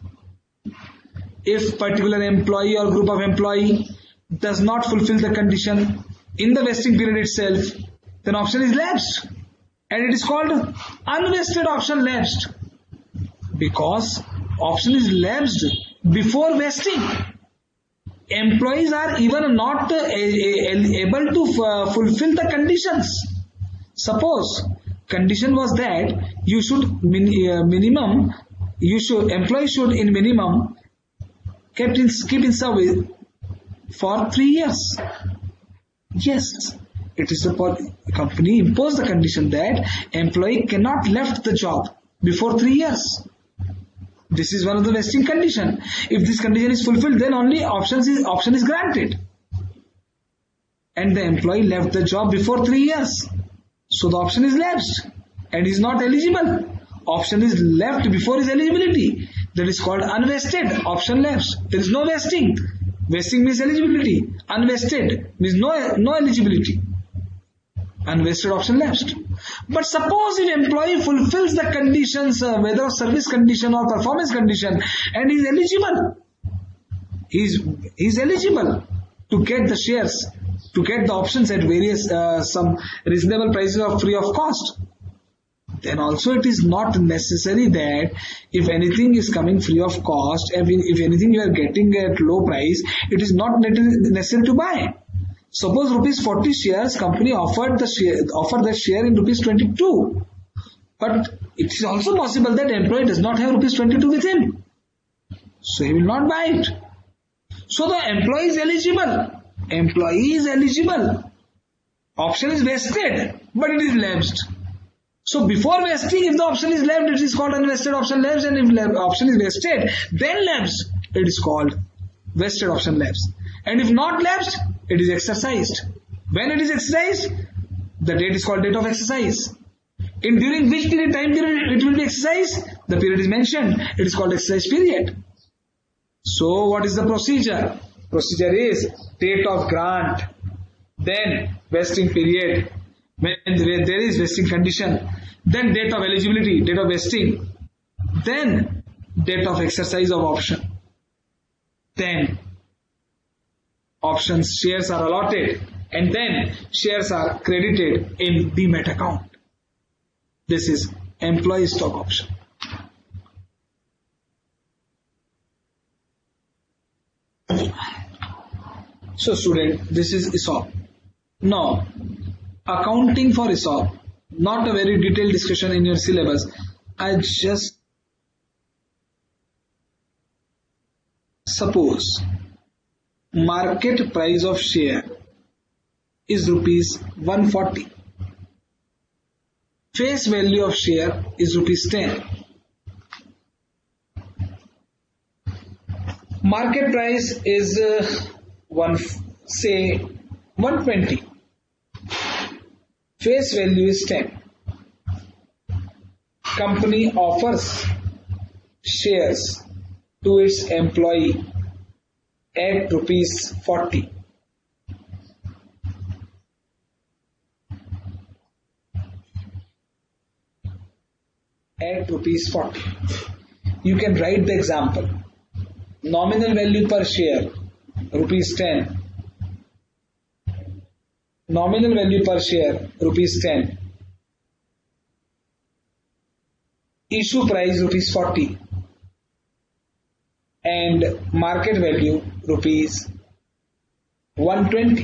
If particular employee or group of employee does not fulfill the condition in the vesting period itself, then option is lapsed. And it is called unvested option lapsed. Because option is lapsed before vesting. Employees are even not able to fulfill the conditions. Suppose condition was that you should employees should in minimum keep in service for 3 years. Yes, it is the company imposed the condition that employee cannot left the job before 3 years. This is one of the vesting condition. If this condition is fulfilled, then only option is granted. And the employee left the job before 3 years. So the option is lapsed and is not eligible. Option is left before his eligibility. That is called unvested option lapsed. There is no vesting. Vesting means eligibility. Unvested means no eligibility. Unvested option lapsed. But suppose if employee fulfills the conditions, whether service condition or performance condition, and is eligible, is eligible to get the shares, to get the options at various some reasonable prices or free of cost, then also it is not necessary that if anything is coming free of cost, if anything you are getting at low price, it is not necessary to buy. Suppose rupees 40 shares, company offered the share in rupees 22. But it is also possible that employee does not have rupees 22 with him. So he will not buy it. So the employee is eligible. Employee is eligible. Option is vested, but it is lapsed. So before vesting, if the option is left, it is called unvested option lapsed, and if option is vested, then lapsed, it is called vested option lapsed. And if not lapsed, it is exercised. When it is exercised, the date is called date of exercise. In during which time period it will be exercised, the period is mentioned. It is called exercise period. So what is the procedure? Procedure is date of grant, then vesting period, when there is vesting condition, then date of eligibility, date of vesting, then date of exercise of option, then options shares are allotted, and then shares are credited in Demat account. This is employee stock option. So student, this is ESOP. Now, accounting for ESOP, not a very detailed discussion in your syllabus. I just suppose market price of share is rupees 140. Face value of share is rupees 10. market price is one say 120, face value is 10. Company offers shares to its employee at rupees 40. At rupees 40. You can write the example. Nominal value per share rupees 10. Nominal value per share rupees 10. Issue price rupees 40. And market value rupees 120.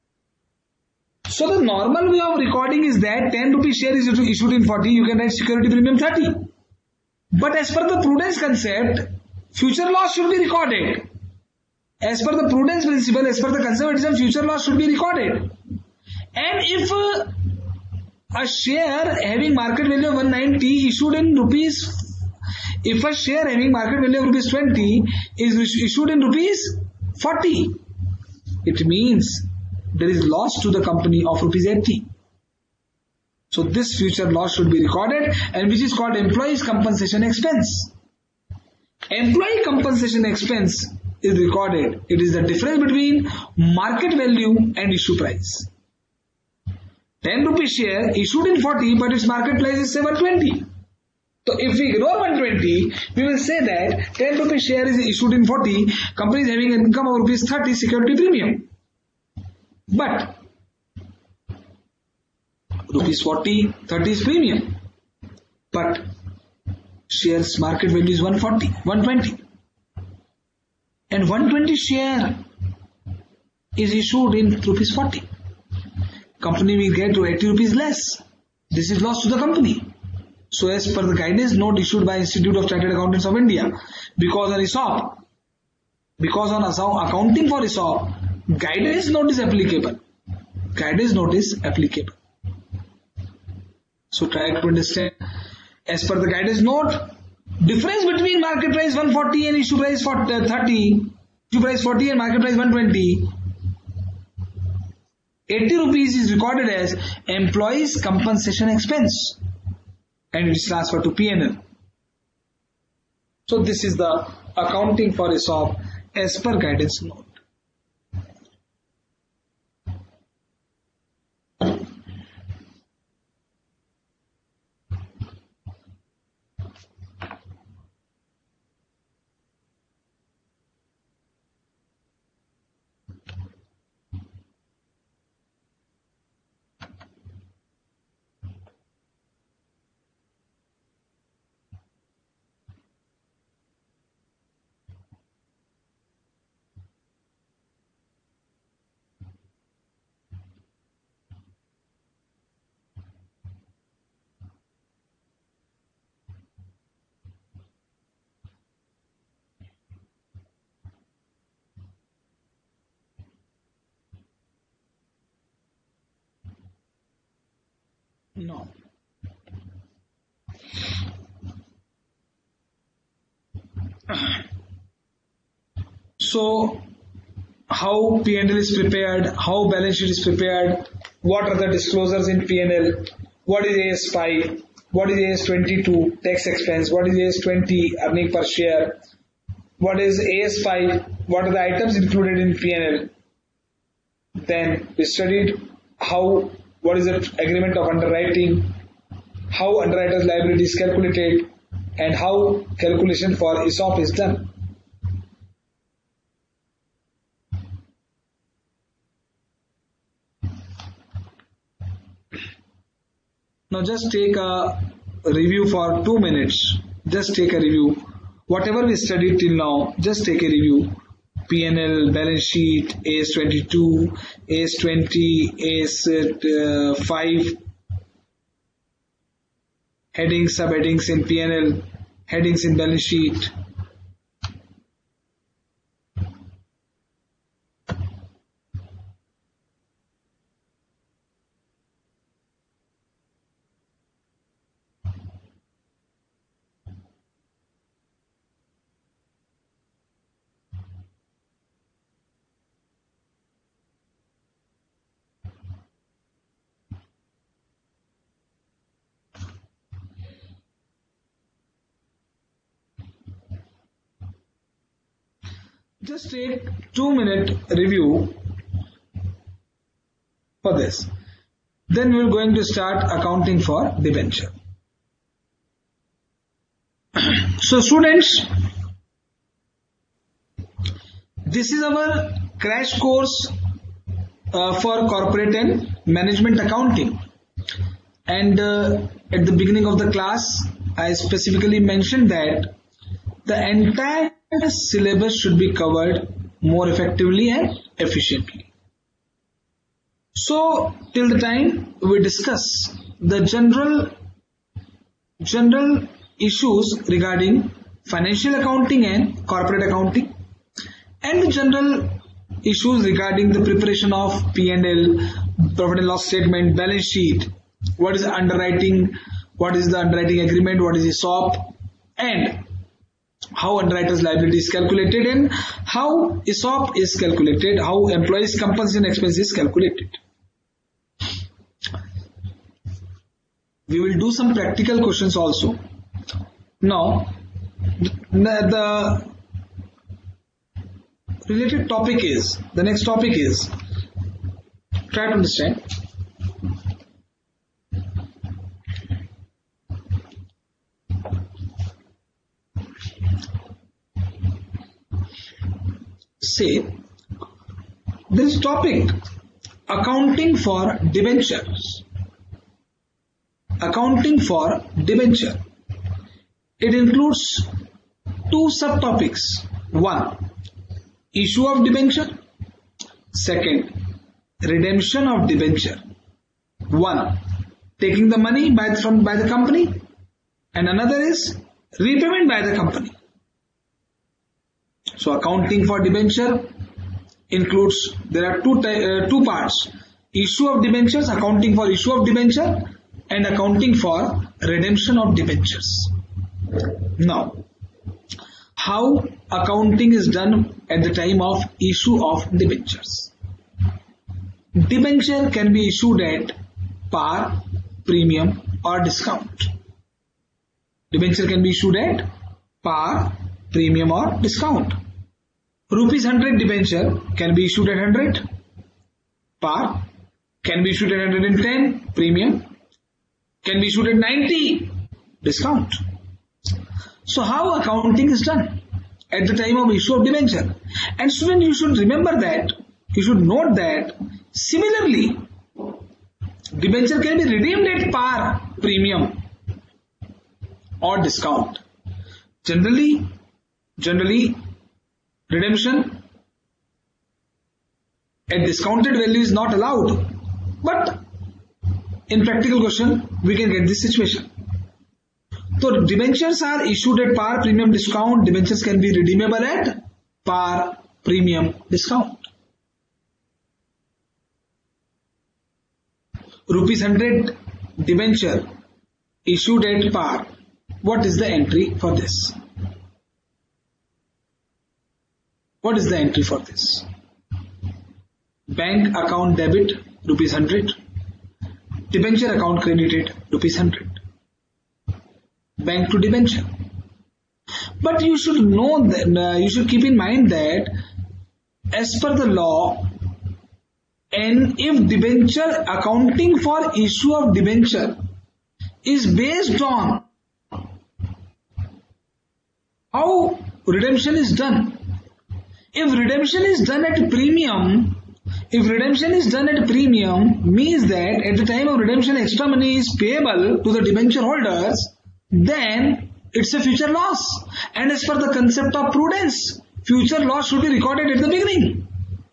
So the normal way of recording is that 10 rupee share is issued in 40, you can write security premium 30. But as per the prudence concept, future loss should be recorded. As per the prudence principle, as per the conservatism, future loss should be recorded. And if a share having market value of 190 issued in rupees, if a share having market value of rupees 20 is issued in rupees 40, it means there is loss to the company of rupees 80. So this future loss should be recorded, and which is called employees compensation expense. Employee compensation expense is recorded. It is the difference between market value and issue price. 10 rupee share issued in 40, but its market price is 720. So if we ignore 120, we will say that 10 rupee share is issued in 40, company is having an income of rupees 30 security premium. But rupees 40, 30 is premium. But shares market value is 140, 120. And 120 share is issued in rupees 40. Company will get to 80 rupees less. This is loss to the company. So as per the guidance note issued by Institute of Chartered Accountants of India, because on ESOP, because on accounting for ESOP, guidance note is applicable. Guidance note is applicable. So try to understand. As per the guidance note, difference between market price 140 and issue price 30, issue price 40 and market price 120, 80 rupees is recorded as employees compensation expense and it is transferred to P&L. So this is the accounting for ESOP as per guidance note. No. So, how P&L is prepared, how balance sheet is prepared, what are the disclosures in P&L, what is AS5, what is AS22, tax expense, what is AS20, earning per share, what is AS5, what are the items included in P&L. Then we studied what is the agreement of underwriting, how underwriter's liability is calculated, and how calculation for ESOP is done. Now just take a review for 2 minutes. Just take a review. Whatever we studied till now, just take a review. P&L, balance sheet, AS22, AS20, AS5, headings, subheadings in P&L, headings in balance sheet. Just take 2-minute review for this. Then we're going to start accounting for debenture. So students, this is our crash course for corporate and management accounting. And at the beginning of the class, I specifically mentioned that the entire syllabus should be covered more effectively and efficiently. So till the time we discuss the general issues regarding financial accounting and corporate accounting, and the general issues regarding the preparation of P&L, profit and loss statement, balance sheet, what is underwriting, what is the underwriting agreement, what is ESOP, and how underwriter's liability is calculated, and how ESOP is calculated, how employees' compensation expense is calculated. We will do some practical questions also. Now, the related topic is, the next topic is, try to understand. Say, this topic, accounting for debentures. Accounting for debenture. It includes two subtopics. One, issue of debenture. Second, redemption of debenture. One, taking the money by the company, and another is repayment by the company. So accounting for debenture includes, there are two parts: issue of debentures, accounting for issue of debenture, and accounting for redemption of debentures. Now, how accounting is done at the time of issue of debentures? Debenture can be issued at par, premium, or discount. Debenture can be issued at par, premium, or discount. Rupees 100 debenture can be issued at 100 par, can be issued at 110 premium, can be issued at 90 discount. So how accounting is done at the time of issue of debenture? And student, you should remember that, you should note that similarly debenture can be redeemed at par, premium, or discount. Generally redemption at discounted value is not allowed, but in practical question we can get this situation. So debentures are issued at par, premium, discount. Debentures can be redeemable at par, premium, discount. Rupees 100 debenture issued at par. What is the entry for this? What is the entry for this? Bank account debit rupees 100. Debenture account credited rupees 100. Bank to debenture. But you should know that, you should keep in mind that as per the law, and if debenture, accounting for issue of debenture is based on how redemption is done. If redemption is done at premium, means that at the time of redemption extra money is payable to the debenture holders, then it's a future loss. And as per the concept of prudence, future loss should be recorded at the beginning.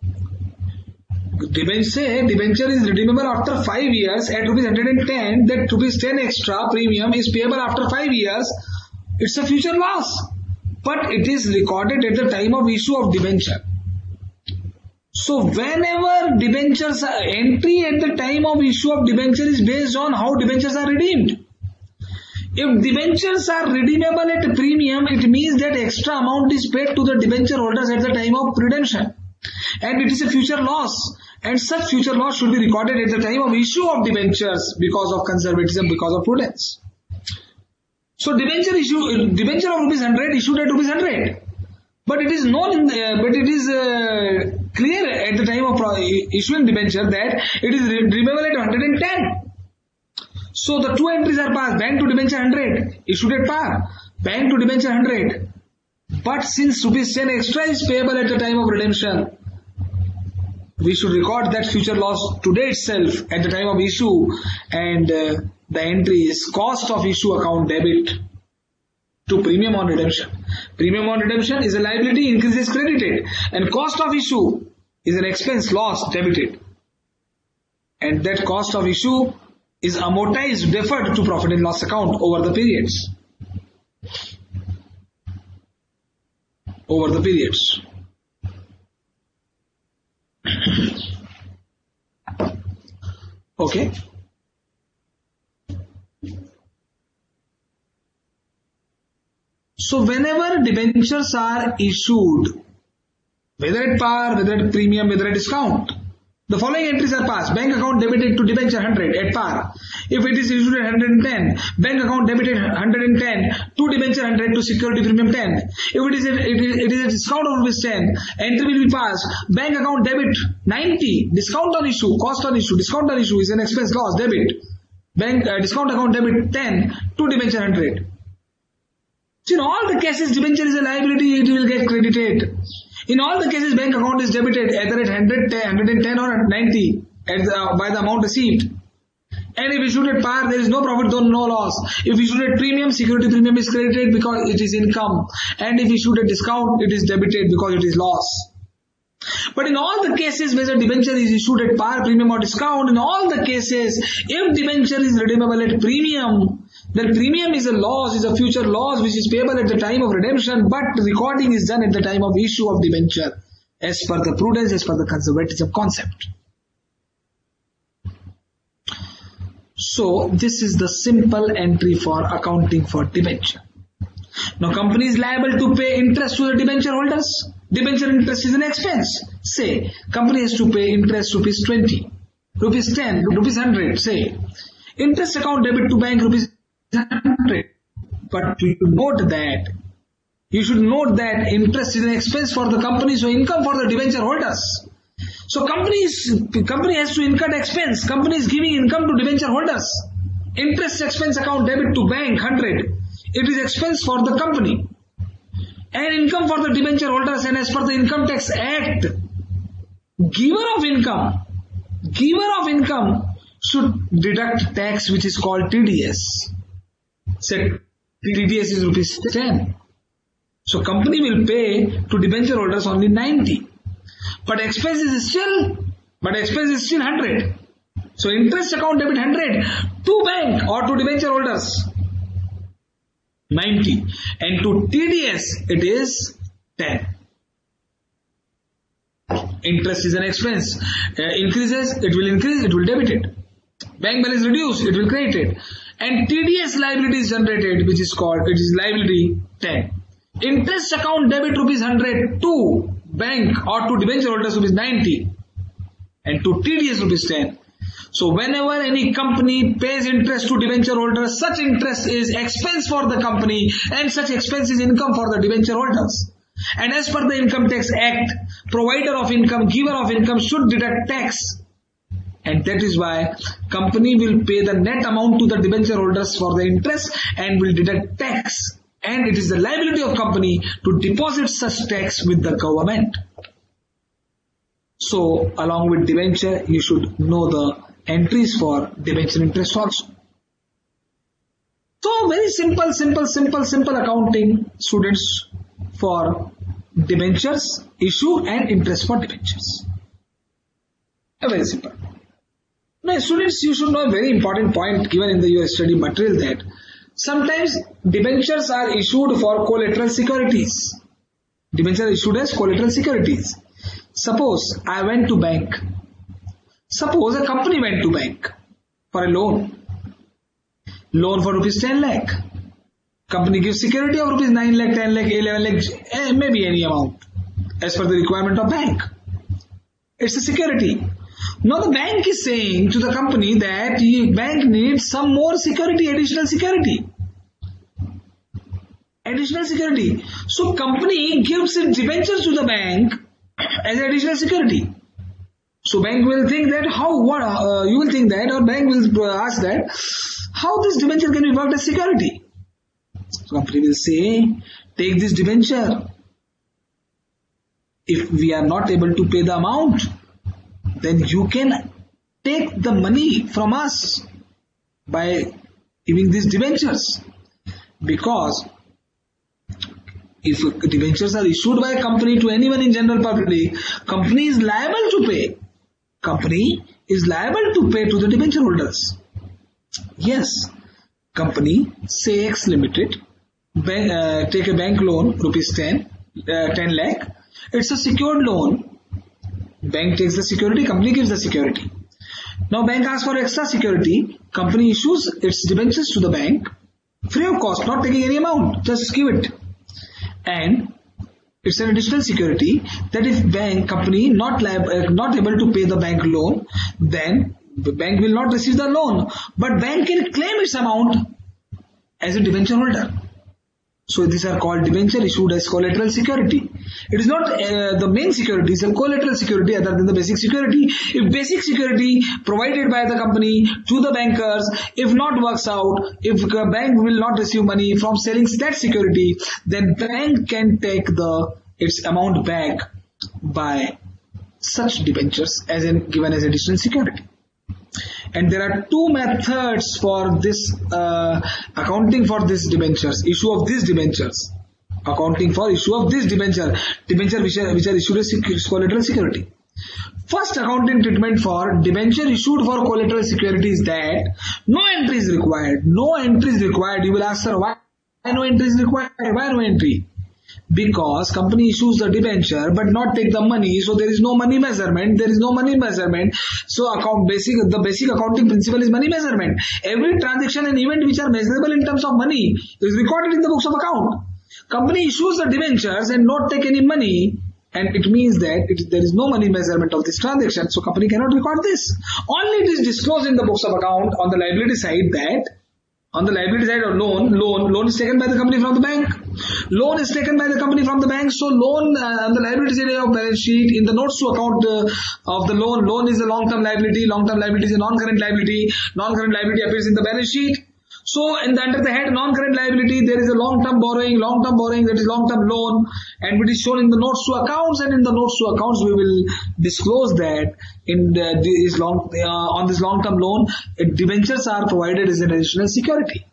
Debenture is redeemable after 5 years at rupees 110, that rupees 10 extra premium is payable after 5 years. It's a future loss, but it is recorded at the time of issue of debenture. So whenever debentures are, entry at the time of issue of debenture is based on how debentures are redeemed. If debentures are redeemable at a premium, it means that extra amount is paid to the debenture holders at the time of redemption, and it is a future loss, and such future loss should be recorded at the time of issue of debentures because of conservatism, because of prudence. So debenture of rupees 100 issued at rupees 100, but it is is clear at the time of issuing debenture that it is redeemable at 110. So the two entries are passed: bank to debenture 100, issued at par; bank to debenture 100. But since rupees 10 extra is payable at the time of redemption, we should record that future loss today itself at the time of issue, and the entry is cost of issue account debit to premium on redemption. Premium on redemption is a liability, increases credited, and cost of issue is an expense loss debited. And that cost of issue is amortized, deferred to profit and loss account over the periods. Okay. So whenever debentures are issued, whether at par, whether at premium, whether at discount, the following entries are passed: bank account debited to debenture 100 at par. If it is issued at 110, bank account debited 110 to debenture 100 to security premium 10. If it is a discount of rupees 10, entry will be passed: bank account debit 90, discount on issue, cost on issue, discount on issue is an expense loss debit. Bank discount account debit 10 to debenture 100. So in all the cases, debenture is a liability, it will get credited. In all the cases, bank account is debited either at 110 or 90 by the amount received. And if issued at par, there is no profit, though no loss. If issued at premium, security premium is credited because it is income. And if issued at discount, it is debited because it is loss. But in all the cases, whether debenture is issued at par, premium or discount, in all the cases, if debenture is redeemable at premium, then premium is a loss, is a future loss which is payable at the time of redemption, but recording is done at the time of issue of debenture, as per the prudence, as per the conservatism concept. So this is the simple entry for accounting for debenture. Now company is liable to pay interest to the debenture holders. Debenture interest is an expense. Say company has to pay interest rupees 20, rupees 10, rupees 100. Say interest account debit to bank rupees 100. But you should note that interest is an expense for the company, so income for the debenture holders. So company has to incur expense. Company is giving income to debenture holders. Interest expense account debit to bank 100. It is expense for the company. And income for the debenture holders, and as per the Income Tax Act, giver of income should deduct tax which is called TDS. Say TDS is rupees 10. So company will pay to debenture holders only 90. But expense is still 100. So interest account debit 100 to bank or to debenture holders 90, and to TDS it is 10. Interest is an expense. Increases, it will increase, it will debit it. Bank balance reduced, it will credit it. And TDS liability is generated, which is called, it is liability 10. Interest account debit rupees 100 to bank or to debenture holders rupees 90, and to TDS rupees 10. So whenever any company pays interest to debenture holders, such interest is expense for the company, and such expense is income for the debenture holders. And as per the Income Tax Act, provider of income, giver of income should deduct tax. And that is why company will pay the net amount to the debenture holders for the interest and will deduct tax. And it is the liability of company to deposit such tax with the government. So along with debenture, you should know the entries for debenture interest also. So very simple accounting, students, for debentures, issue and interest for debentures. Very simple. Now students, you should know a very important point given in your study material, that sometimes debentures are issued for collateral securities. Debentures are issued as collateral securities. Suppose I went to bank. Suppose a company went to bank for a loan. Loan for rupees 10 lakh. Company gives security of rupees 9 lakh, 10 lakh, 11 lakh, maybe any amount as per the requirement of bank. It's a security. Now the bank is saying to the company that the bank needs some more security, additional security. So company gives its debentures to the bank as additional security. So bank will think that you will think that, or bank will ask that how this debenture can be worked as security. So company will say, take this debenture. If we are not able to pay the amount, then you can take the money from us by giving these debentures. Because if debentures are issued by a company to anyone in general public, company is liable to pay. Company is liable to pay to the debenture holders. Yes, company, say X Limited, take a bank loan, rupees 10 lakh. It's a secured loan. Bank takes the security, company gives the security. Now bank asks for extra security, company issues its debentures to the bank, free of cost, not taking any amount, just give it. And it's an additional security that if bank company not able to pay the bank loan, then the bank will not receive the loan, but bank can claim its amount as a debenture holder. So these are called debenture issued as collateral security. It is not the main security, it's a collateral security other than the basic security. If basic security provided by the company to the bankers, if not works out, if the bank will not receive money from selling that security, then bank can take its amount back by such debentures as given as additional security. And there are two methods for this accounting for these debentures, issue of these debentures. Accounting for issue of this debenture which are issued as collateral security. First accounting treatment for debenture issued for collateral security is that no entry is required. No entry is required. You will ask, sir, why no entry is required? Why no entry? Because company issues the debenture but not take the money, so there is no money measurement. There is no money measurement. So the basic accounting principle is money measurement. Every transaction and event which are measurable in terms of money is recorded in the books of account. Company issues the debentures and not take any money, and it means that there is no money measurement of this transaction, so company cannot record this. Only it is disclosed in the books of account on the liability side that on the liability side of loan is taken by the company from the bank. Loan is taken by the company from the bank. So loan on the liability side of balance sheet, in the notes to account of the loan is a long-term liability. Long-term liability is a non-current liability. Non-current liability appears in the balance sheet. So under the head non-current liability, there is a long-term borrowing that is long-term loan, and it is shown in the notes to accounts, and in the notes to accounts we will disclose that on this long-term loan, debentures are provided as an additional security.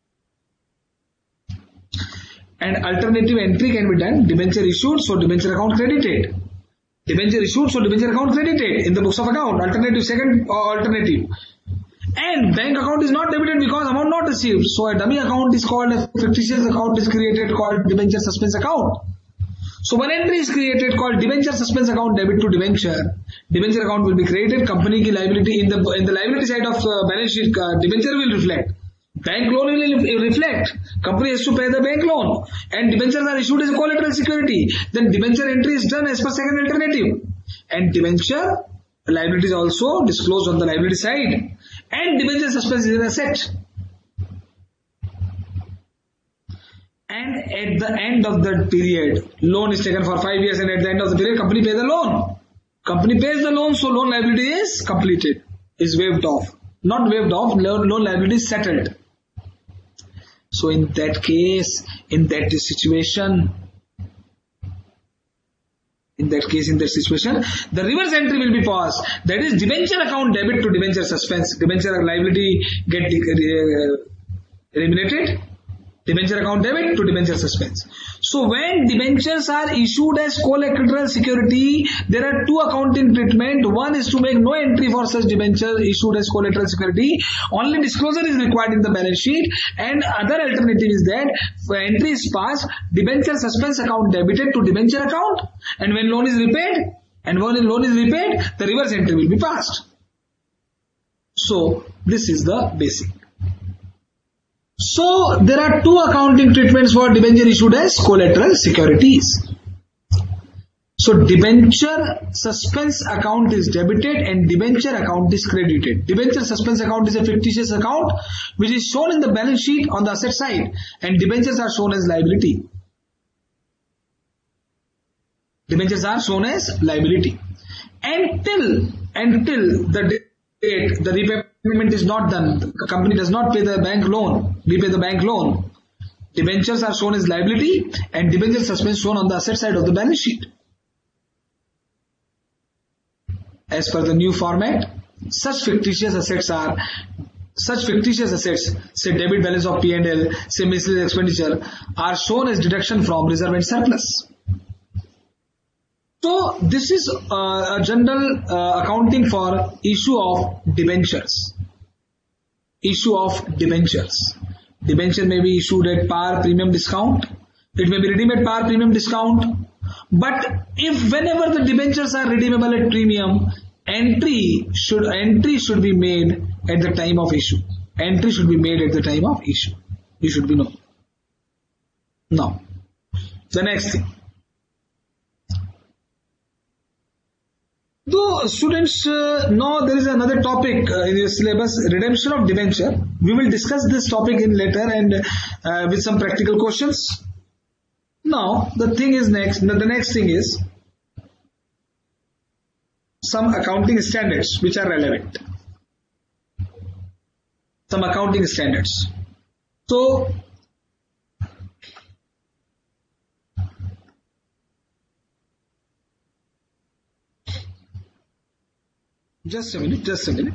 And alternative entry can be done, debenture issued, so debenture account credited. Debenture issued, so debenture account credited in the books of account. Second alternative. And bank account is not debited because amount not received. So a dummy account is called, a fictitious account is created called debenture suspense account. So one entry is created called debenture suspense account, debit to debenture. Debenture account will be created. Company ki liability in the liability side of balance sheet, debenture will reflect. Bank loan will reflect. Company has to pay the bank loan, and debentures are issued as a collateral security. Then debenture entry is done as per second alternative, and debenture liability is also disclosed on the liability side. And debenture suspense is an asset. And at the end of the period, loan is taken for 5 years, and at the end of the period, company pays the loan. Company pays the loan, so loan liability is completed, is waived off. Not waived off, loan liability is settled. So in that case, in that situation, the reverse entry will be paused. That is, debenture account debit to debenture suspense. Debenture liability get eliminated. Debenture account debit to debenture suspense. So when debentures are issued as collateral security, there are two accounting treatment. One is to make no entry for such debenture issued as collateral security. Only disclosure is required in the balance sheet. And other alternative is that when entry is passed, debenture suspense account debited to debenture account. And when loan is repaid, the reverse entry will be passed. So this is the basic. So there are two accounting treatments for debenture issued as collateral securities. So debenture suspense account is debited and debenture account is credited. Debenture suspense account is a fictitious account which is shown in the balance sheet on the asset side, and debentures are shown as liability. Debentures are shown as liability. Until the date the repayment is not done, the company does not repay the bank loan, debentures are shown as liability and debenture suspense shown on the asset side of the balance sheet. As per the new format, such fictitious assets, say debit balance of P&L, say miscellaneous expenditure, are shown as deduction from reserve and surplus. So this is a general accounting for issue of debentures. Debenture may be issued at par premium discount. It may be redeemed at par premium discount. But if whenever the debentures are redeemable at premium, entry should be made at the time of issue. You should be known. Now, the next thing. Though students know there is another topic in your syllabus, redemption of debenture. We will discuss this topic in later and with some practical questions. Now, the next thing is some accounting standards which are relevant. So, just a minute.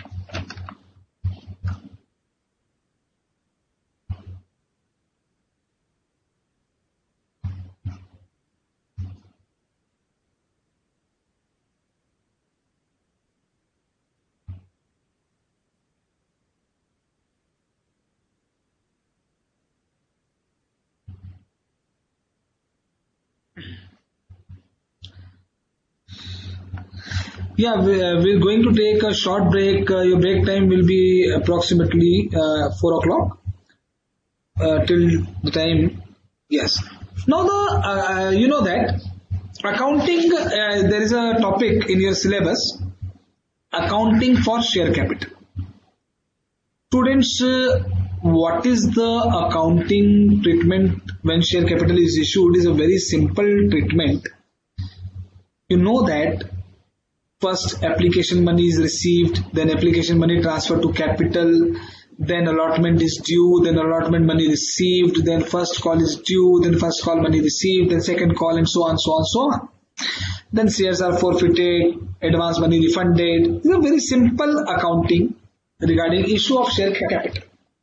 Yeah, we're going to take a short break. Your break time will be approximately 4 o'clock till the time. Yes. Now you know that accounting, there is a topic in your syllabus, accounting for share capital. Students, what is the accounting treatment when share capital is issued? Is a very simple treatment. You know that first application money is received, then application money transferred to capital, then allotment is due, then allotment money received, then first call is due, then first call money received, then second call, and so on. Then shares are forfeited, advance money refunded. It's a very simple accounting regarding issue of share capital.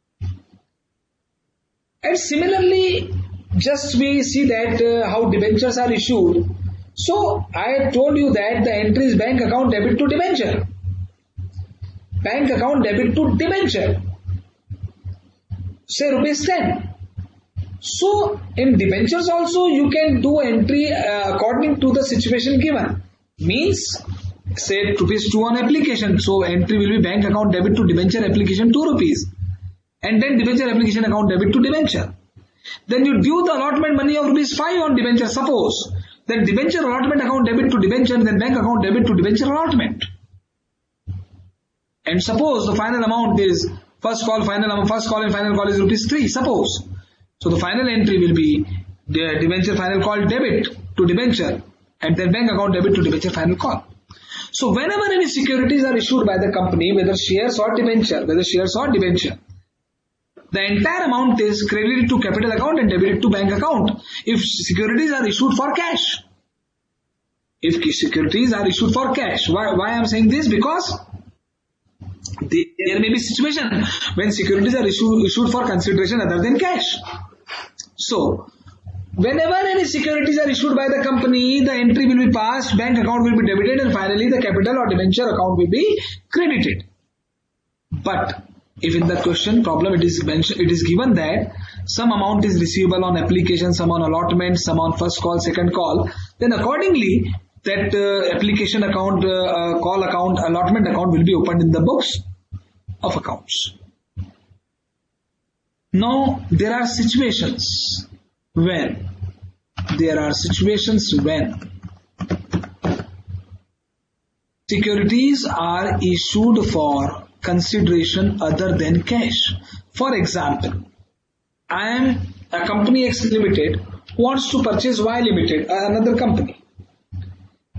And similarly, just we see that how debentures are issued. So I told you that the entry is bank account debit to debenture. Bank account debit to debenture. Say rupees 10. So in debentures also you can do entry according to the situation given. Means say rupees 2 on application. So entry will be bank account debit to debenture application 2 rupees. And then debenture application account debit to debenture. Then you due the allotment money of rupees 5 on debenture, suppose. Then debenture allotment account debit to debenture, then bank account debit to debenture allotment. And suppose the final amount is first call and final call is rupees 3, suppose. So the final entry will be the debenture final call debit to debenture and then bank account debit to debenture final call. So whenever any securities are issued by the company, whether shares or debenture, the entire amount is credited to capital account and debited to bank account if securities are issued for cash. Why I am saying this? Because there may be situation when securities are issued for consideration other than cash. So, whenever any securities are issued by the company, the entry will be passed, bank account will be debited, and finally the capital or debenture account will be credited. But if in the question problem it is given that some amount is receivable on application, some on allotment, some on first call, second call, then accordingly that application account, call account, allotment account will be opened in the books of accounts. Now there are situations when securities are issued for consideration other than cash. For example, I am a company X Limited wants to purchase Y Limited, another company.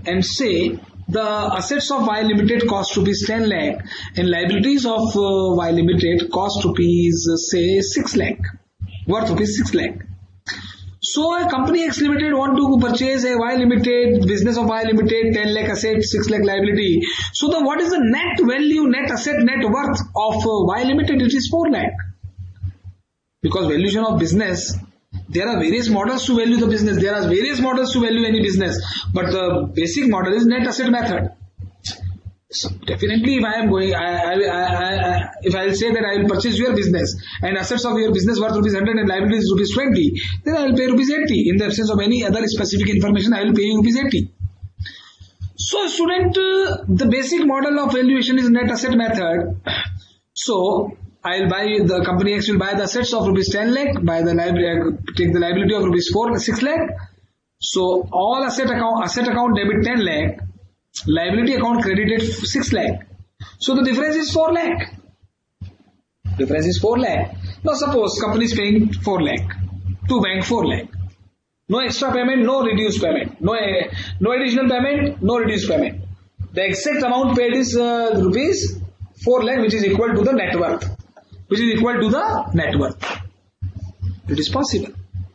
and say the assets of Y Limited cost rupees 10 lakh and liabilities of Y Limited cost rupees say 6 lakh, worth rupees 6 lakh. So a company X Limited want to purchase a Y Limited, business of Y Limited, 10 lakh asset, 6 lakh liability. So what is the net value, net asset, net worth of Y Limited? It is 4 lakh. Because valuation of business, there are various models to value the business. There are various models to value any business. But the basic model is net asset method. So definitely if I am going, if I will say that I will purchase your business and assets of your business worth rupees 100 and liabilities rupees 20, then I will pay rupees 80. In the absence of any other specific information, I will pay you rupees 80. So student, the basic model of valuation is net asset method. So I will buy, the company X will buy the assets of rupees 10 lakh, buy the liability, take the liability of rupees 6 lakh. So all asset account debit 10 lakh, liability account credited 6 lakh. So the difference is 4 lakh. Difference is 4 lakh. Now suppose company is paying 4 lakh to bank 4 lakh. No extra payment, no reduced payment. No additional payment, no reduced payment. The exact amount paid is rupees 4 lakh, which is equal to the net worth. Which is equal to the net worth. It is possible.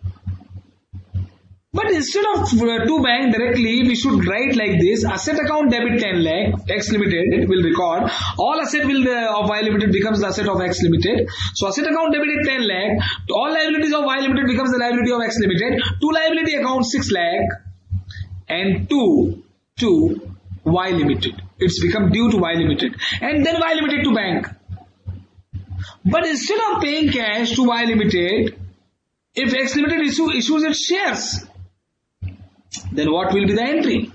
But instead of to bank directly, we should write like this: asset account debit 10 lakh, X Limited will record. All asset of Y Limited becomes the asset of X Limited. So asset account debited 10 lakh, all liabilities of Y Limited becomes the liability of X Limited. To liability account 6 lakh and to Y Limited. It's become due to Y Limited. And then Y Limited to bank. But instead of paying cash to Y Limited, if X Limited issues its shares, then what will be the entry?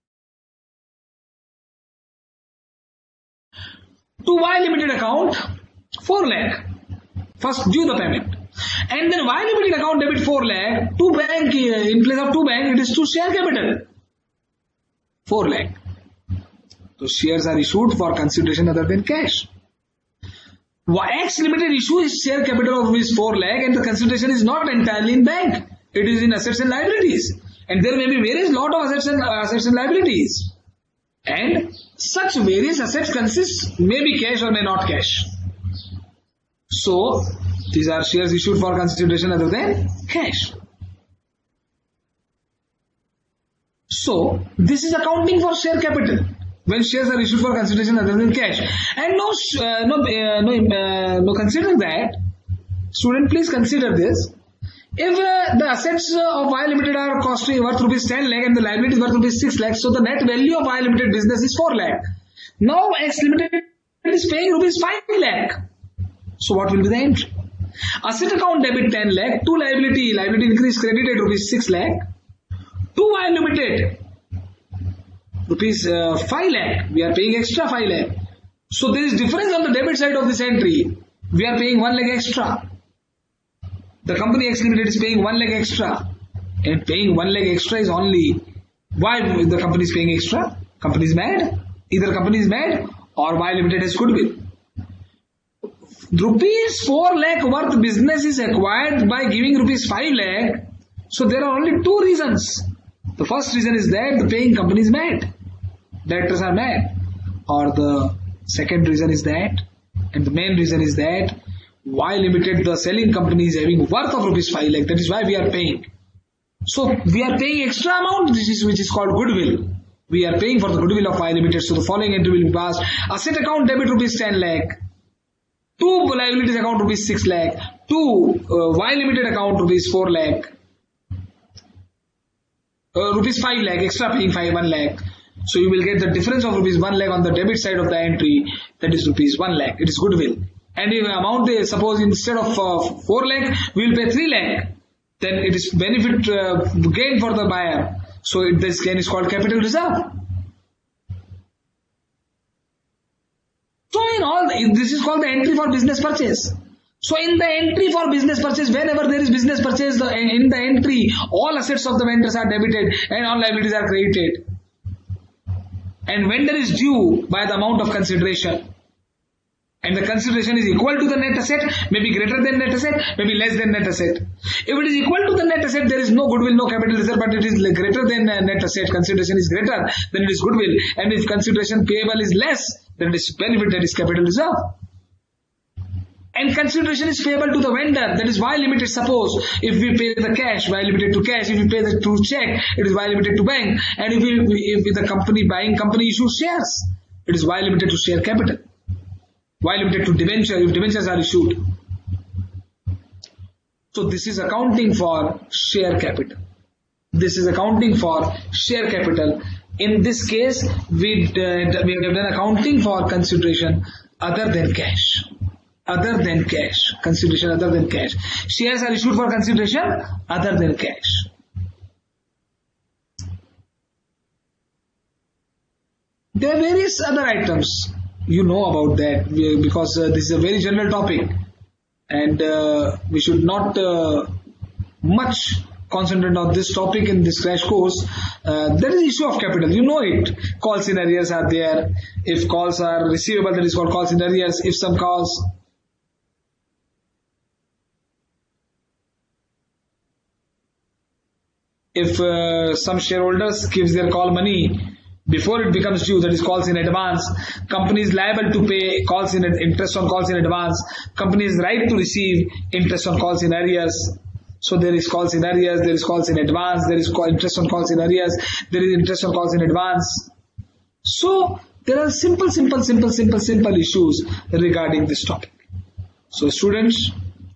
To Y Limited account, 4 lakh. First due the payment. And then Y Limited account debit 4 lakh. To bank, in place of to bank, it is to share capital. 4 lakh. So shares are issued for consideration other than cash. X Limited issues share capital of rupees 4 lakh and the consideration is not entirely in bank. It is in assets and liabilities. And there may be various lot of assets and liabilities. And such various assets consist may be cash or may not cash. So these are shares issued for consideration other than cash. So this is accounting for share capital. When shares are issued for consideration other than cash. And consider that, student, please consider this. If the assets of Y Limited are costing worth rupees 10 lakh and the liabilities worth rupees 6 lakh, so the net value of Y Limited business is 4 lakh. Now X Limited is paying rupees 5 lakh. So what will be the entry? Asset account debit 10 lakh, to liability increase credited rupees 6 lakh, to Y Limited rupees 5 lakh, we are paying extra 5 lakh. So there is difference on the debit side of this entry. We are paying 1 lakh extra. The company X Limited is paying 1 lakh extra. And paying 1 lakh extra is only, why the company is paying extra? Company is mad. Either company is mad or Y Limited has goodwill. Rupees 4 lakh worth business is acquired by giving rupees 5 lakh. So there are only two reasons. The first reason is that the paying company is mad. Directors are mad. Or the second reason is that, and the main reason is that Y Limited, the selling company, is having worth of rupees 5 lakh. That is why we are paying. So we are paying extra amount, which is called goodwill. We are paying for the goodwill of Y Limited. So the following entry will be passed. Asset account debit rupees 10 lakh. To liabilities account rupees 6 lakh. To Y Limited account rupees 4 lakh. Rupees 5 lakh. Extra paying 1 lakh. So you will get the difference of rupees 1 lakh on the debit side of the entry. That is rupees 1 lakh. It is goodwill. And if amount is, suppose instead of 4 lakh, we will pay 3 lakh. Then it is benefit gain for the buyer. So this gain is called capital reserve. So in all, this is called the entry for business purchase. So in the entry for business purchase, whenever there is business purchase, in the entry, all assets of the vendors are debited and all liabilities are credited. And vendor is due by the amount of consideration. and the consideration is equal to the net asset, maybe greater than net asset, maybe less than net asset. If it is equal to the net asset, there is no goodwill, no capital reserve, but it is greater than net asset, consideration is greater, then it is goodwill. And if consideration payable is less, then it is benefit, that is capital reserve. And consideration is payable to the vendor, that is Y limited. Suppose if we pay the cash, Y limited to cash. If we pay the through check, it is Y limited to bank. And if the company buying company issues shares, it is Y limited to share capital. Y limited to debenture if debentures are issued. So this is accounting for share capital. This is accounting for share capital. In this case, we have done accounting for consideration other than cash. Other than cash. Consideration other than cash. Shares are issued for consideration other than cash. There are various other items. You know about that because this is a very general topic, and we should not much concentrate on this topic in this crash course. There is issue of capital. You know it. Calls in arrears are there. If calls are receivable, that is called calls in arrears. If some calls some shareholders gives their call money before it becomes due, that is calls in advance. Company is liable to pay calls in interest on calls in advance. Company is right to receive interest on calls in arrears. So there is calls in arrears, there is calls in advance, there is interest on calls in arrears, there is interest on calls in advance. So there are simple issues regarding this topic. So students,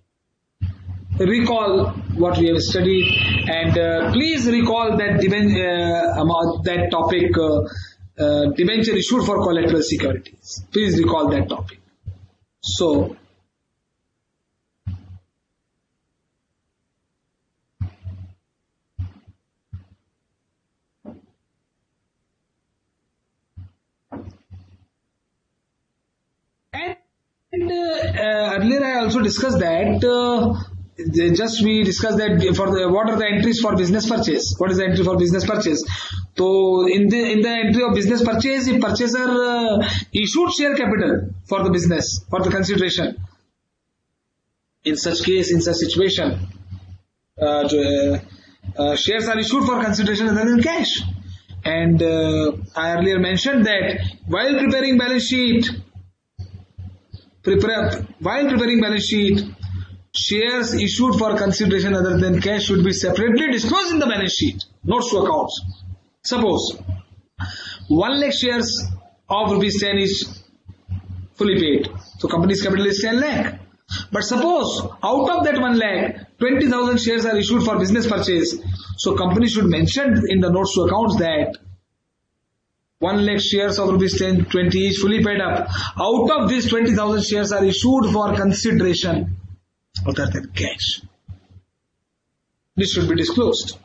recall what we have studied, and please recall that that topic, debenture issued for collateral securities. Please recall that topic. So earlier I also discussed that we discussed that for what are the entries for business purchase. What is the entry for business purchase? So in the entry of business purchase, if purchaser issued share capital for the business, for the consideration, in such case, in such situation, shares are issued for consideration other than cash. And I earlier mentioned that while preparing balance sheet, shares issued for consideration other than cash should be separately disclosed in the balance sheet, notes to accounts. Suppose 1 lakh shares of rupees 10 is fully paid. So company's capital is 10 lakh. But suppose out of that 1 lakh, 20,000 shares are issued for business purchase. So company should mention in the notes to accounts that 1 lakh shares of rupees 20 is fully paid up. Out of these 20,000 shares are issued for consideration other than cash. This should be disclosed.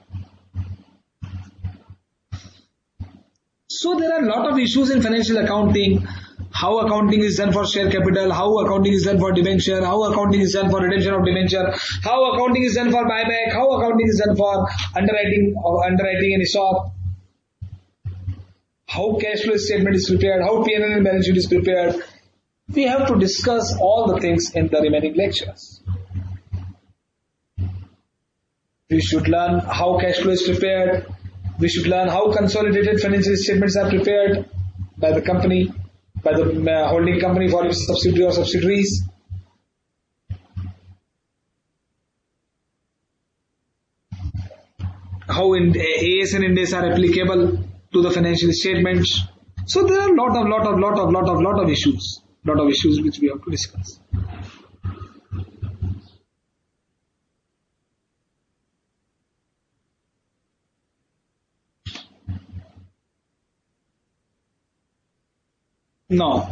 So there are a lot of issues in financial accounting. How accounting is done for share capital, how accounting is done for debenture, how accounting is done for redemption of debenture, how accounting is done for buyback, how accounting is done for underwriting and ESOP, how cash flow statement is prepared, how P&L and balance sheet is prepared. We have to discuss all the things in the remaining lectures. We should learn how cash flow is prepared. We should learn how consolidated financial statements are prepared by the company, by the holding company for its subsidiary or subsidiaries. How AS and Ind AS are applicable to the financial statements. So there are lot of issues which we have to discuss. Now,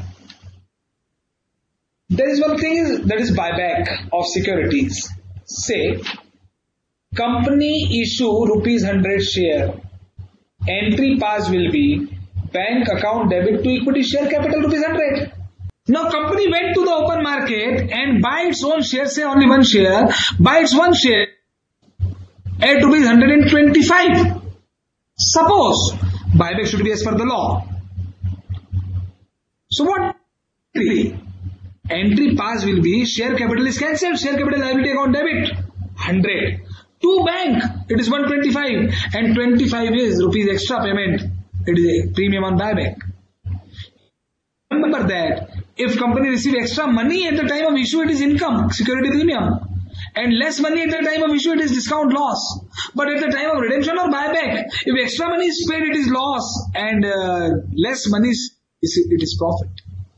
there is one thing that is buyback of securities. Say, company issue rupees 100 share. Entry pass will be bank account debit to equity share capital rupees 100. Now company went to the open market and buy its own share, say only one share, buy its one share at rupees 125. Suppose buyback should be as per the law. So what? entry pass will be share capital is cancelled, share capital liability account debit 100. To bank it is 125 and 25 is rupees extra payment. It is a premium on buyback. Remember that if company receive extra money at the time of issue, it is income, security premium, and less money at the time of issue, it is discount loss. But at the time of redemption or buyback, if extra money is paid, it is loss, and less money it is profit.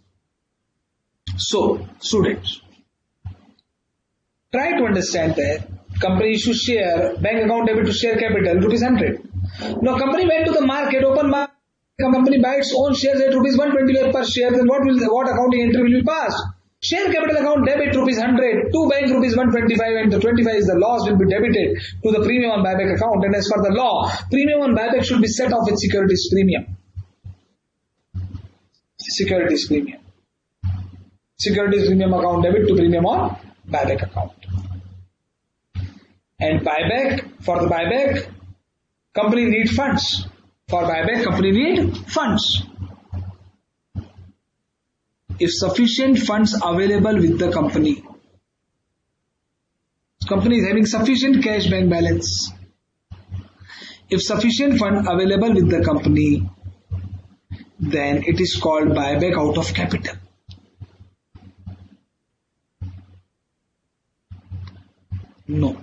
So, students, try to understand that company issues share, bank account debit to share capital, rupees 100. Now, company went to the market, open market, company buy its own shares at rupees 125 per share, then what accounting entry will be passed? Share capital account debit rupees 100, to bank rupees 125, and the 25 is the loss will be debited to the premium on buyback account. And as per the law, premium on buyback should be set off with securities premium. Securities premium. Securities premium account debit to premium on buyback account. And buyback, for the buyback, company need funds. For buyback, company need funds. If sufficient funds available with the company is having sufficient cash bank balance. If sufficient fund available with the company, then it is called buyback out of capital. No.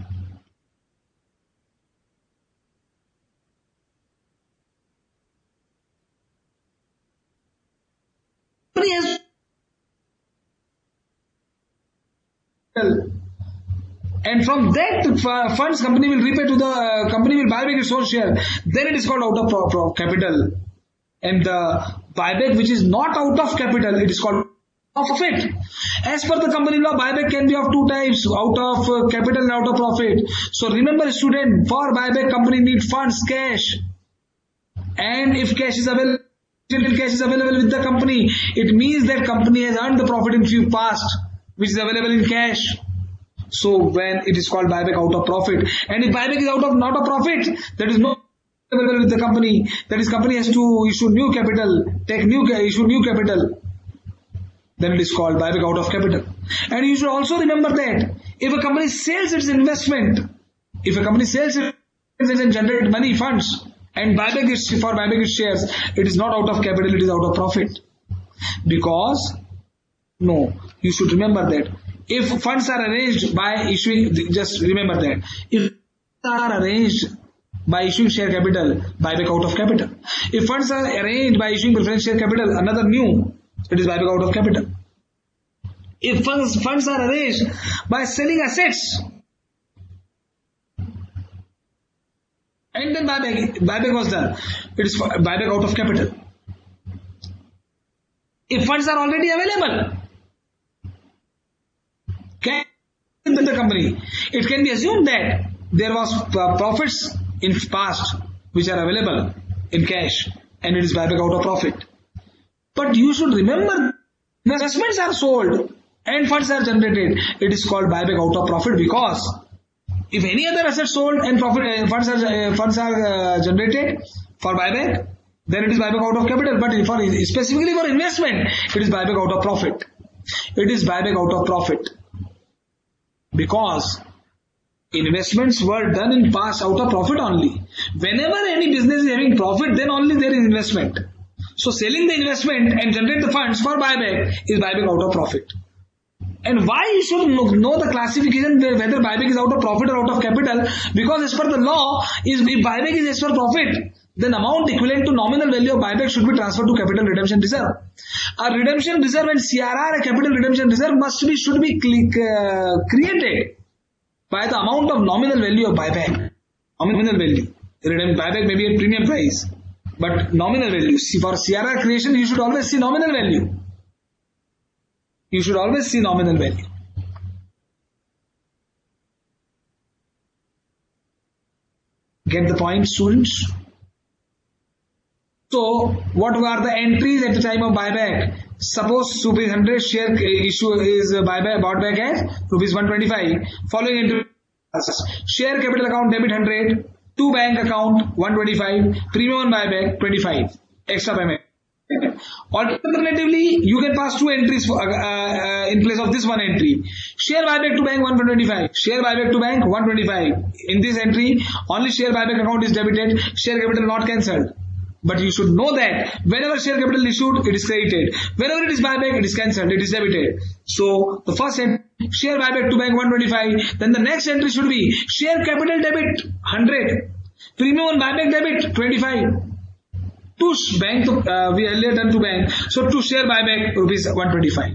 And from that funds company will repay to the company will buy back its own share. Then it is called out of capital. And the buyback which is not out of capital, it is called off of it. As per the company law, buyback can be of two types, out of capital and out of profit. So remember, student, for buyback company need funds, cash. And if cash is available with the company, it means that company has earned the profit in few past, which is available in cash. So when it is called buyback out of profit, and if buyback is not of profit, that is not available with the company. That is, company has to issue new capital, issue new capital. Then it is called buyback out of capital. And you should also remember that if a company sells its investment, and generate money, funds, and buyback its shares, it is not out of capital, it is out of profit. Because, no, you should remember that. If funds are arranged by issuing, just remember that. If funds are arranged by issuing share capital, buyback out of capital. If funds are arranged by issuing preference share capital, another new, it is buyback out of capital. If funds are arranged by selling assets, and then buyback was done, it is buyback out of capital. If funds are already available, in the company, it can be assumed that there was profits in past which are available in cash, and it is buyback out of profit. But you should remember, investments are sold and funds are generated. It is called buyback out of profit, because if any other asset sold and funds are generated for buyback, then it is buyback out of capital. But specifically for investment, it is buyback out of profit. It is buyback out of profit. Because investments were done in past out of profit only. Whenever any business is having profit, then only there is investment. So selling the investment and generate the funds for buyback is buyback out of profit. And why you should know the classification whether buyback is out of profit or out of capital? Because as per the law, if buyback is as per profit, then amount equivalent to nominal value of buyback should be transferred to capital redemption reserve. A redemption reserve and CRR, a capital redemption reserve, should be created by the amount of nominal value of buyback. Nominal value. Buyback may be at premium price, but nominal value. For CRR creation, you should always see nominal value. You should always see nominal value. Get the point, students? So, what were the entries at the time of buyback? Suppose rupees 100 share issue is bought back at rupees 125. Following entry: share capital account debit 100, to bank account 125, premium on buyback 25, extra payment Alternatively, you can pass two entries in place of this one entry. Share buyback to bank 125. Share buyback to bank 125. In this entry, only share buyback account is debited. Share capital not cancelled. But you should know that whenever share capital issued, it is credited. Whenever it is buyback, it is cancelled. It is debited. So the first entry, share buyback to bank 125. Then the next entry should be share capital debit 100. Premium on buyback debit 25. To bank, we earlier done to bank. So to share buyback rupees 125.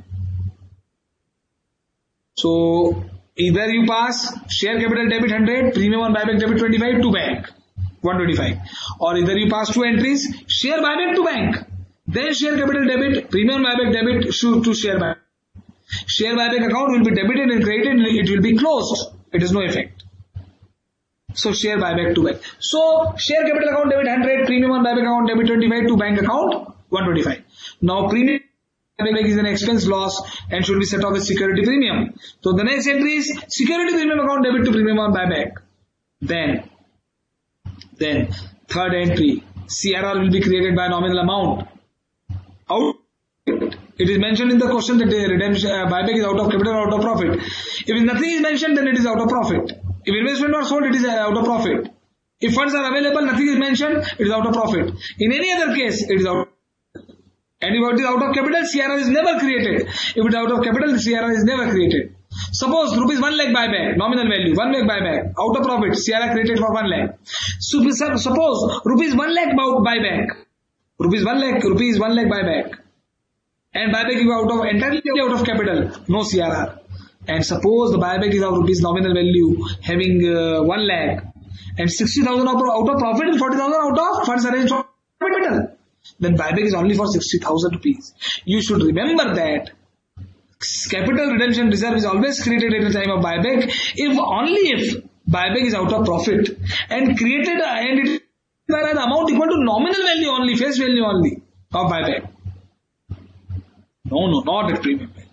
So either you pass share capital debit 100, premium on buyback debit 25 to bank 125, or either you pass two entries, share buyback to bank, then share capital debit, premium buyback debit to share buyback. Share buyback account will be debited and credited, it will be closed. It has no effect. So share buyback to bank. So share capital account debit 100, premium on buyback account debit 25 to bank account 125. Now premium buyback is an expense loss and should be set off with security premium. So the next entry is security premium account debit to premium on buyback. Then third entry, CRR will be created by nominal amount. Out. It is mentioned in the question that the redemption buyback is out of capital or out of profit. If nothing is mentioned, then it is out of profit. If investment not sold, it is out of profit. If funds are available, nothing is mentioned, it is out of profit. In any other case, it is out. And if it is out of capital, CRR is never created. If it is out of capital, CRR is never created. Suppose rupees 1 lakh buyback, nominal value, 1 lakh buyback, out of profit, CRR created for 1 lakh. So suppose rupees 1 lakh buyback, rupees 1 lakh buyback, and buyback is entirely out of capital, no CRR. And suppose the buyback is of rupees nominal value having 1 lakh and 60,000 out of profit and 40,000 out of funds arranged for capital. Then buyback is only for 60,000 rupees. You should remember that capital redemption reserve is always created at the time of buyback if buyback is out of profit and created and it is by the amount equal to nominal value only, face value only of buyback. No, not at premium value.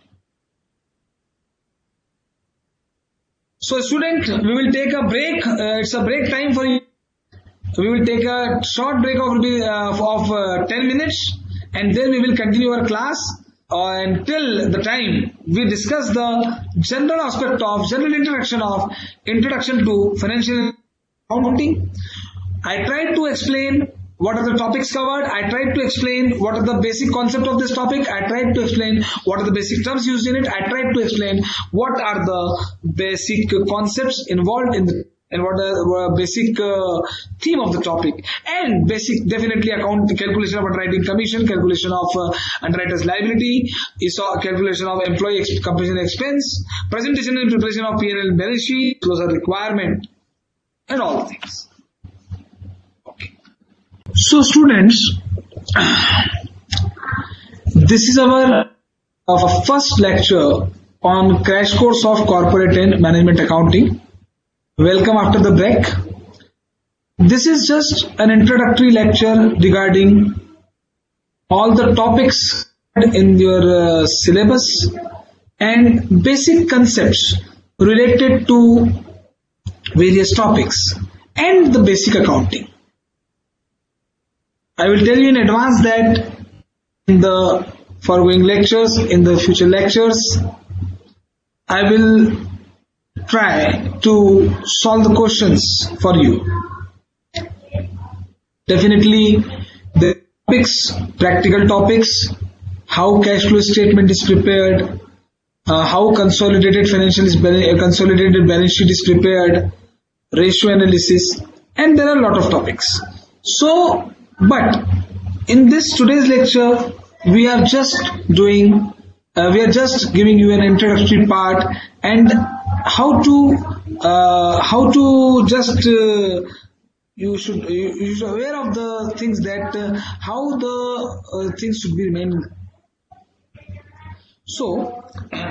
So student, we will take a break. It's a break time for you. So we will take a short break of 10 minutes and then we will continue our class until the time we discuss the general aspect of introduction to financial accounting. I tried to explain what are the topics covered. I tried to explain what are the basic concept of this topic. I tried to explain what are the basic terms used in it. I tried to explain what are the basic concepts involved in the and what the basic theme of the topic, and basic definitely calculation of underwriting commission, calculation of underwriter's liability, calculation of employee compensation expense, presentation and preparation of P&L balance sheet, those are requirement, and all the things. Okay. So students, this is our first lecture on crash course of corporate and management accounting. Welcome after the break. This is just an introductory lecture regarding all the topics in your syllabus and basic concepts related to various topics and the basic accounting. I will tell you in advance that in the foregoing lectures, in the future lectures, I will try to solve the questions for you. Definitely the topics, practical topics, how cash flow statement is prepared, how consolidated balance sheet is prepared, ratio analysis, and there are a lot of topics. So, but in today's lecture, we are just giving you an introductory part and how to just you should be aware of the things that how the things should be remaining. So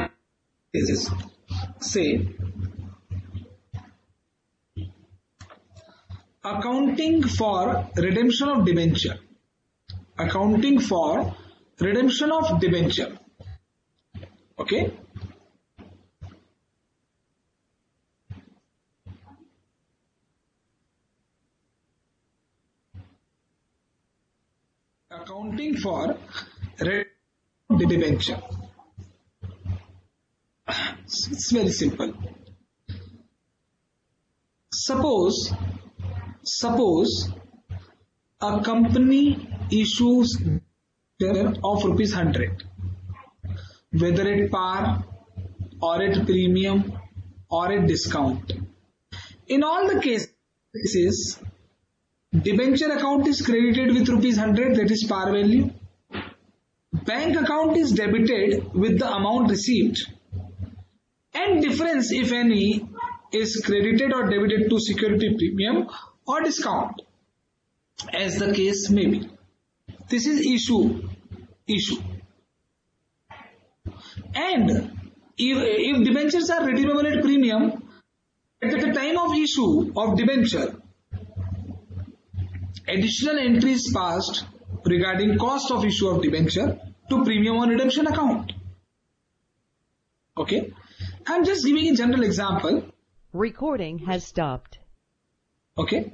say accounting for redemption of debenture. Accounting for redemption of debenture. Okay. Accounting accounting for debenture. It's very simple. Suppose a company issues of rupees 100, whether at par or at premium or at discount. In all the cases, debenture account is credited with rupees 100, that is par value. Bank account is debited with the amount received, and difference, if any, is credited or debited to security premium or discount, as the case may be. This is issue. And if debentures are redeemable at premium, at the time of issue of debenture, additional entries passed regarding cost of issue of debenture to premium on redemption account. Okay, I'm just giving a general example. Recording has stopped. Okay,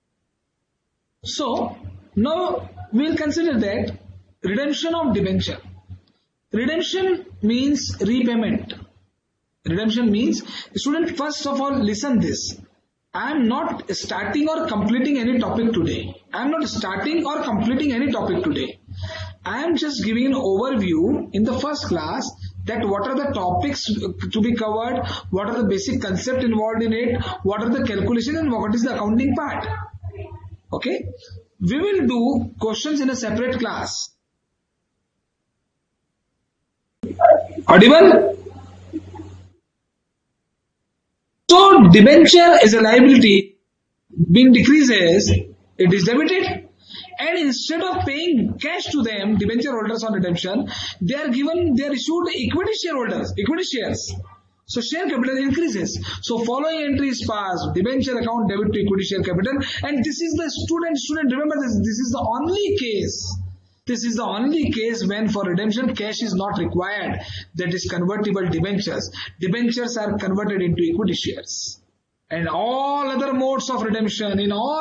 so now we'll consider that redemption of debenture. Redemption means repayment. Redemption means, student, first of all, listen this. I am not starting or completing any topic today. I am just giving an overview in the first class that what are the topics to be covered, what are the basic concepts involved in it, what are the calculations, and what is the accounting part. Okay? We will do questions in a separate class. Audible? So debenture is a liability, being decreases, it is debited, and instead of paying cash to them, debenture holders on redemption, they are issued equity shares. So share capital increases. So following entry is passed, debenture account debit to equity share capital, and this is the student, remember this is the only case. This is the only case when for redemption cash is not required, that is convertible debentures. Debentures are converted into equity shares. And all other modes of redemption,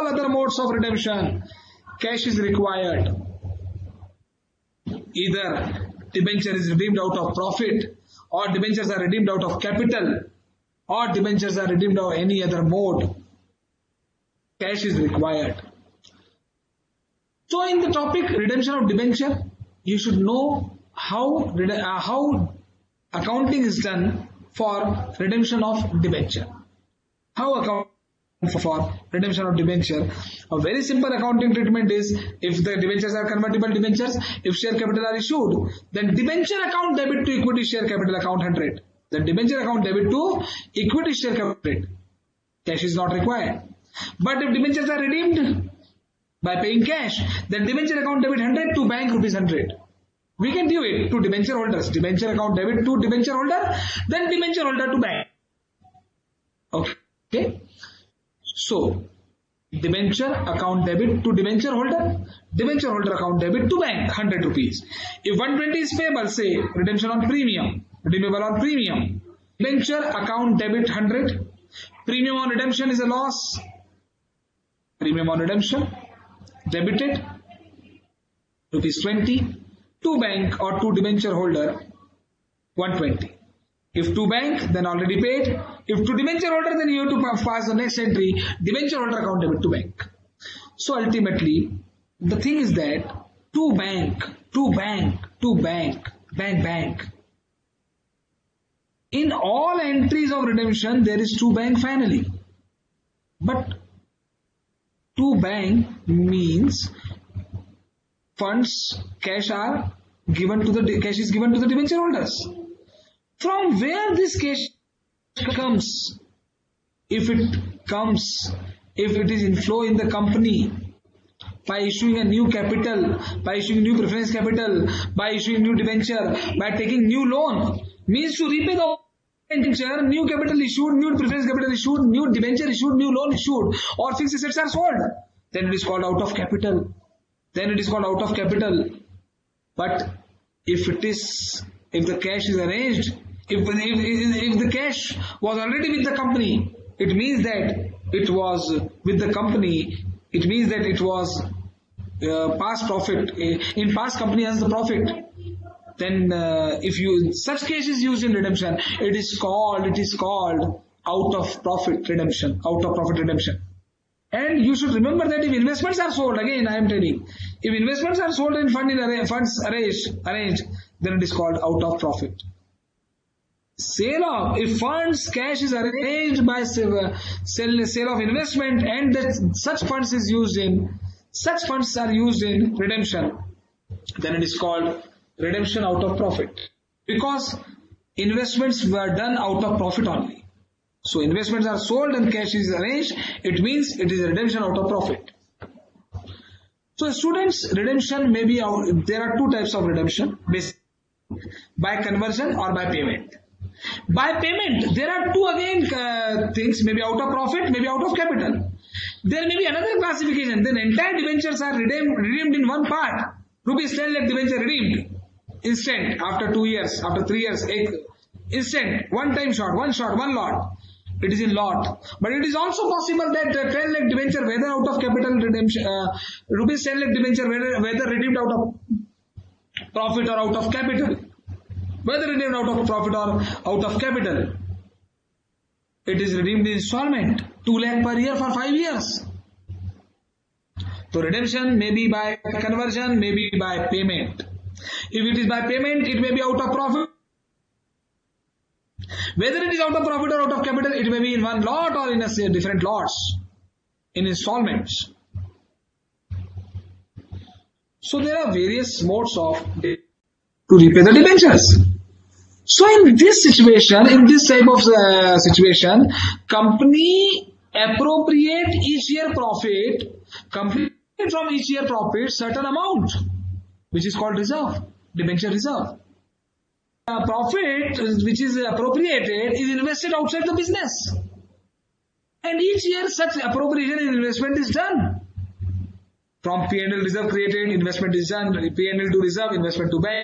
cash is required. Either debenture is redeemed out of profit, or debentures are redeemed out of capital, or debentures are redeemed out of any other mode. Cash is required. So in the topic redemption of debenture, you should know how accounting is done for redemption of debenture. How account for redemption of debenture? A very simple accounting treatment is, if the debentures are convertible debentures, if share capital are issued, then debenture account debit to equity share capital account 100. Then debenture account debit to equity share capital. Cash is not required. But if debentures are redeemed by paying cash, then debenture account debit 100 to bank rupees 100. We can do it to debenture holders. Debenture account debit to debenture holder, then debenture holder to bank. Okay. So debenture account debit to debenture holder account debit to bank 100 rupees. If 120 is payable, say redemption on premium, redeemable on premium. Debenture account debit 100. Premium on redemption is a loss. Premium on redemption debited rupees 20 to bank or to debenture holder 120. If to bank, then already paid. If to debenture holder, then you have to pass the next entry, debenture holder account debit to bank. So ultimately, the thing is that to bank. In all entries of redemption, there is to bank finally. But to bank means funds, cash is given to the debenture holders. From where this cash comes? If it is inflow in the company by issuing a new capital, by issuing new preference capital, by issuing new debenture, by taking new loan, means to repay the debenture, new capital issued, new preference capital issued, new debenture issued, new loan issued, or fixed assets are sold, then it is called out of capital. But if the cash is arranged, if the cash was already with the company, it means that it was with the company. It means that it was past profit, in past company earns the profit, then if you such case is used in redemption, it is called out of profit redemption. And you should remember that if investments are sold, again I am telling, if investments are sold and funds arranged, then it is called out of profit. If funds, cash is arranged by sale of investment, and that such funds are used in redemption, then it is called redemption out of profit, because investments were done out of profit only. So investments are sold and cash is arranged, it means it is a redemption out of profit. So students, redemption may be, there are two types of redemption, by conversion or by payment. By payment, there are two again things, maybe out of profit, maybe out of capital. There may be another classification, then entire debentures are redeemed in one part. Rupees 10 lakh debenture redeemed, instant, after 2 years, after 3 years, instant, one time shot, one lot. It is in lot. But it is also possible that 10 lakh debenture, whether out of capital redemption, rupees 10 lakh debenture, whether redeemed out of profit or out of capital, whether redeemed out of profit or out of capital, it is redeemed in installment, 2 lakh per year for 5 years. So redemption may be by conversion, may be by payment. If it is by payment, it may be out of profit. Whether it is out of profit or out of capital, it may be in one lot or in different lots, in installments. So there are various modes of to repay the debentures. So in this situation, in this type of situation, company appropriate each year profit, company from each year profit certain amount, which is called reserve, debenture reserve. Profit which is appropriated is invested outside the business, and each year such appropriation and investment is done. From P&L reserve created, investment is done. P&L to reserve, investment to bank.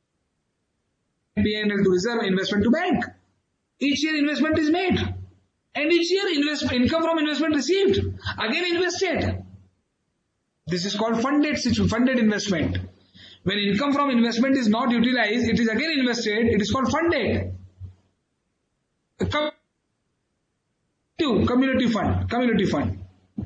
P&L to reserve, investment to bank. Each year investment is made, and each year income from investment received, again invested. This is called funded investment. When income from investment is not utilized, it is again invested, it is called funded. Community fund.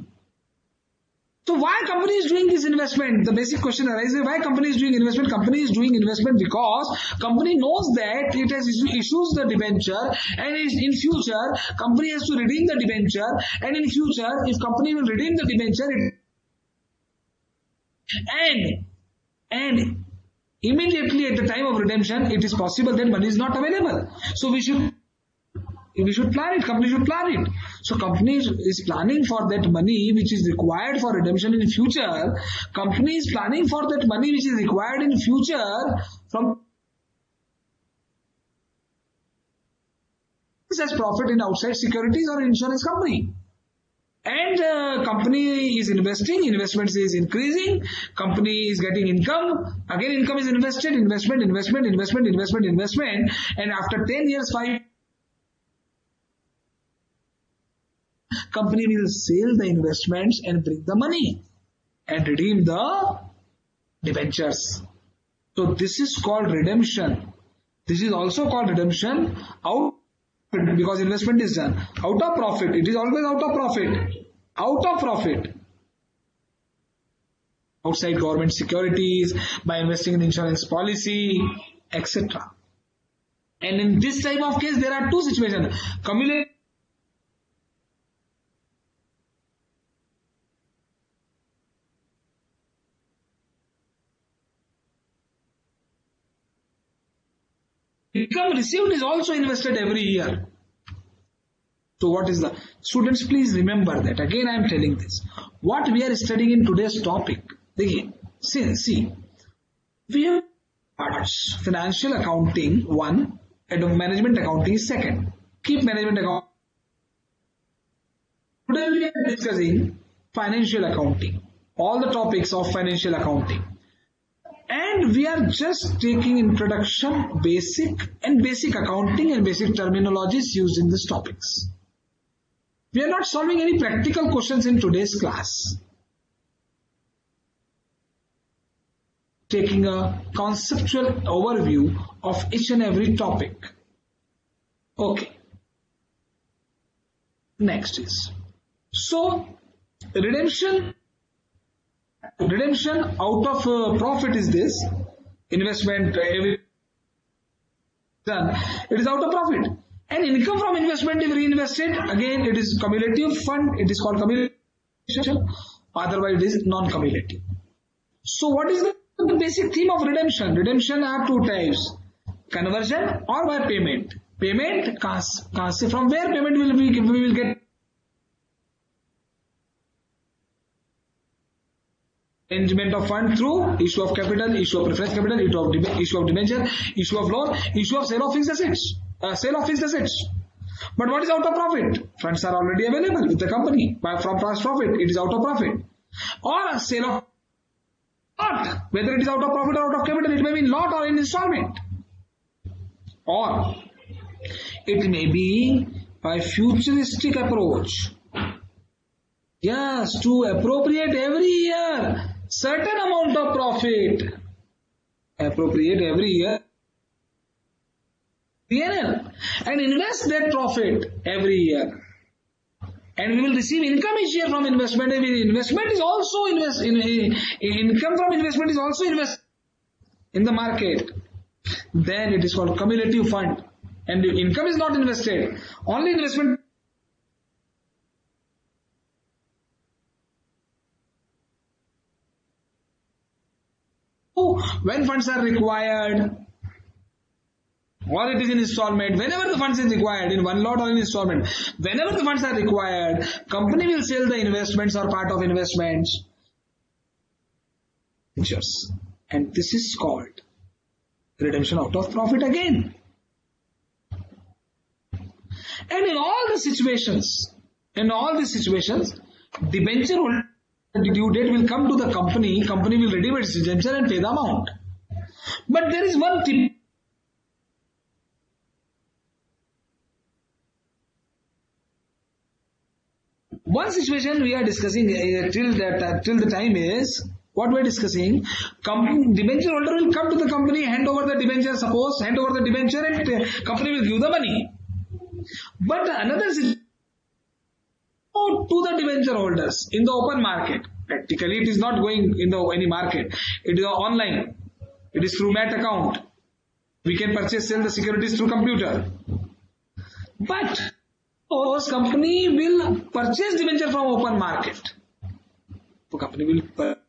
So why company is doing this investment? The basic question arises, why company is doing investment? Company is doing investment because company knows that it has issues the debenture, and in future company has to redeem the debenture, and in future if company will redeem the debenture, and immediately at the time of redemption, it is possible that money is not available. So we should plan it, company should plan it. So company is planning for that money which is required for redemption in future. Company is planning for that money which is required in future from as profit in outside securities or insurance company. And company is investing, investments is increasing, company is getting income, again income is invested, investment, and after 10 years, 5 company will sell the investments and bring the money and redeem the debentures. So this is called redemption. This is also called redemption out, because investment is done out of profit. It is always out of profit. Outside government securities, by investing in insurance policy, etc. And in this type of case, there are two situations. Income received is also invested every year. So what is the... Students, please remember that. Again I am telling this. What we are studying in today's topic. See. We have parts. Financial accounting 1 and management accounting is 2nd. Keep management account. Today we are discussing financial accounting. All the topics of financial accounting. And we are just taking introduction, basic accounting and basic terminologies used in these topics. We are not solving any practical questions in today's class. taking a conceptual overview of each and every topic. Okay. Next is, so redemption out of profit is this investment every done, it is out of profit, and income from investment is reinvested, again it is cumulative fund, it is called cumulation, otherwise it is non-cumulative. So what is the basic theme of redemption? Redemption are two types, conversion or by payment. Payment कहाँ से, from where payment we will get? Arrangement of fund through issue of capital, issue of preference capital, issue of debenture, issue of loan, issue of sale of fixed assets, But what is out of profit? Funds are already available with the company from past profit. It is out of profit. Or a sale of lot, whether it is out of profit or out of capital, it may be in lot or in installment. Or it may be by futuristic approach. Yes, to appropriate every year certain amount of profit. Appropriate every year P&L and invest that profit every year. And we will receive income each year from investment. Investment is also income from investment is also invest in the market. Then it is called cumulative fund. And the income is not invested. Only investment. When funds are required, or it is in installment, whenever the funds is required, in one lot or in installment, whenever the funds are required, company will sell the investments or part of investments. And this is called redemption out of profit again. And in all these situations, debenture holder due date will come to the company will redeem its debenture and pay the amount. But there is one tip. One situation we are discussing till the time is, what we are discussing, debenture holder will come to the company, hand over the debenture and company will give the money. But another situation, to the debenture holders in the open market. Practically it is not going in any market. It is online. It is through MAT account. We can sell the securities through computer. But suppose company will purchase debenture from open market. So company will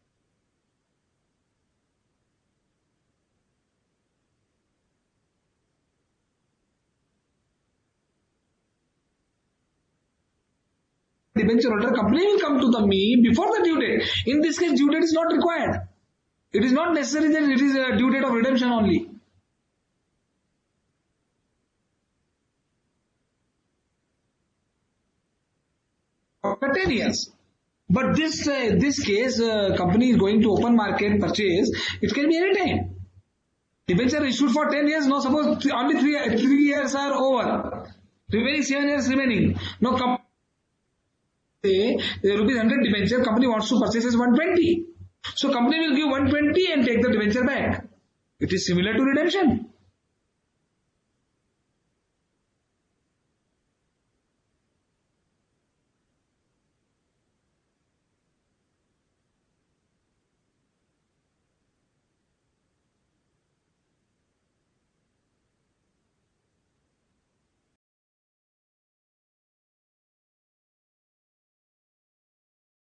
debenture holder, company will come to me before the due date. In this case, due date is not required. It is not necessary that it is a due date of redemption only. For 10 years. But this case, company is going to open market purchase, it can be any time. Debenture issued for 10 years, no, suppose only 3 years are over. Remaining 7 years remaining. No, say the rupees 100 debenture, company wants to purchase as 120. So company will give 120 and take the debenture back. It is similar to redemption.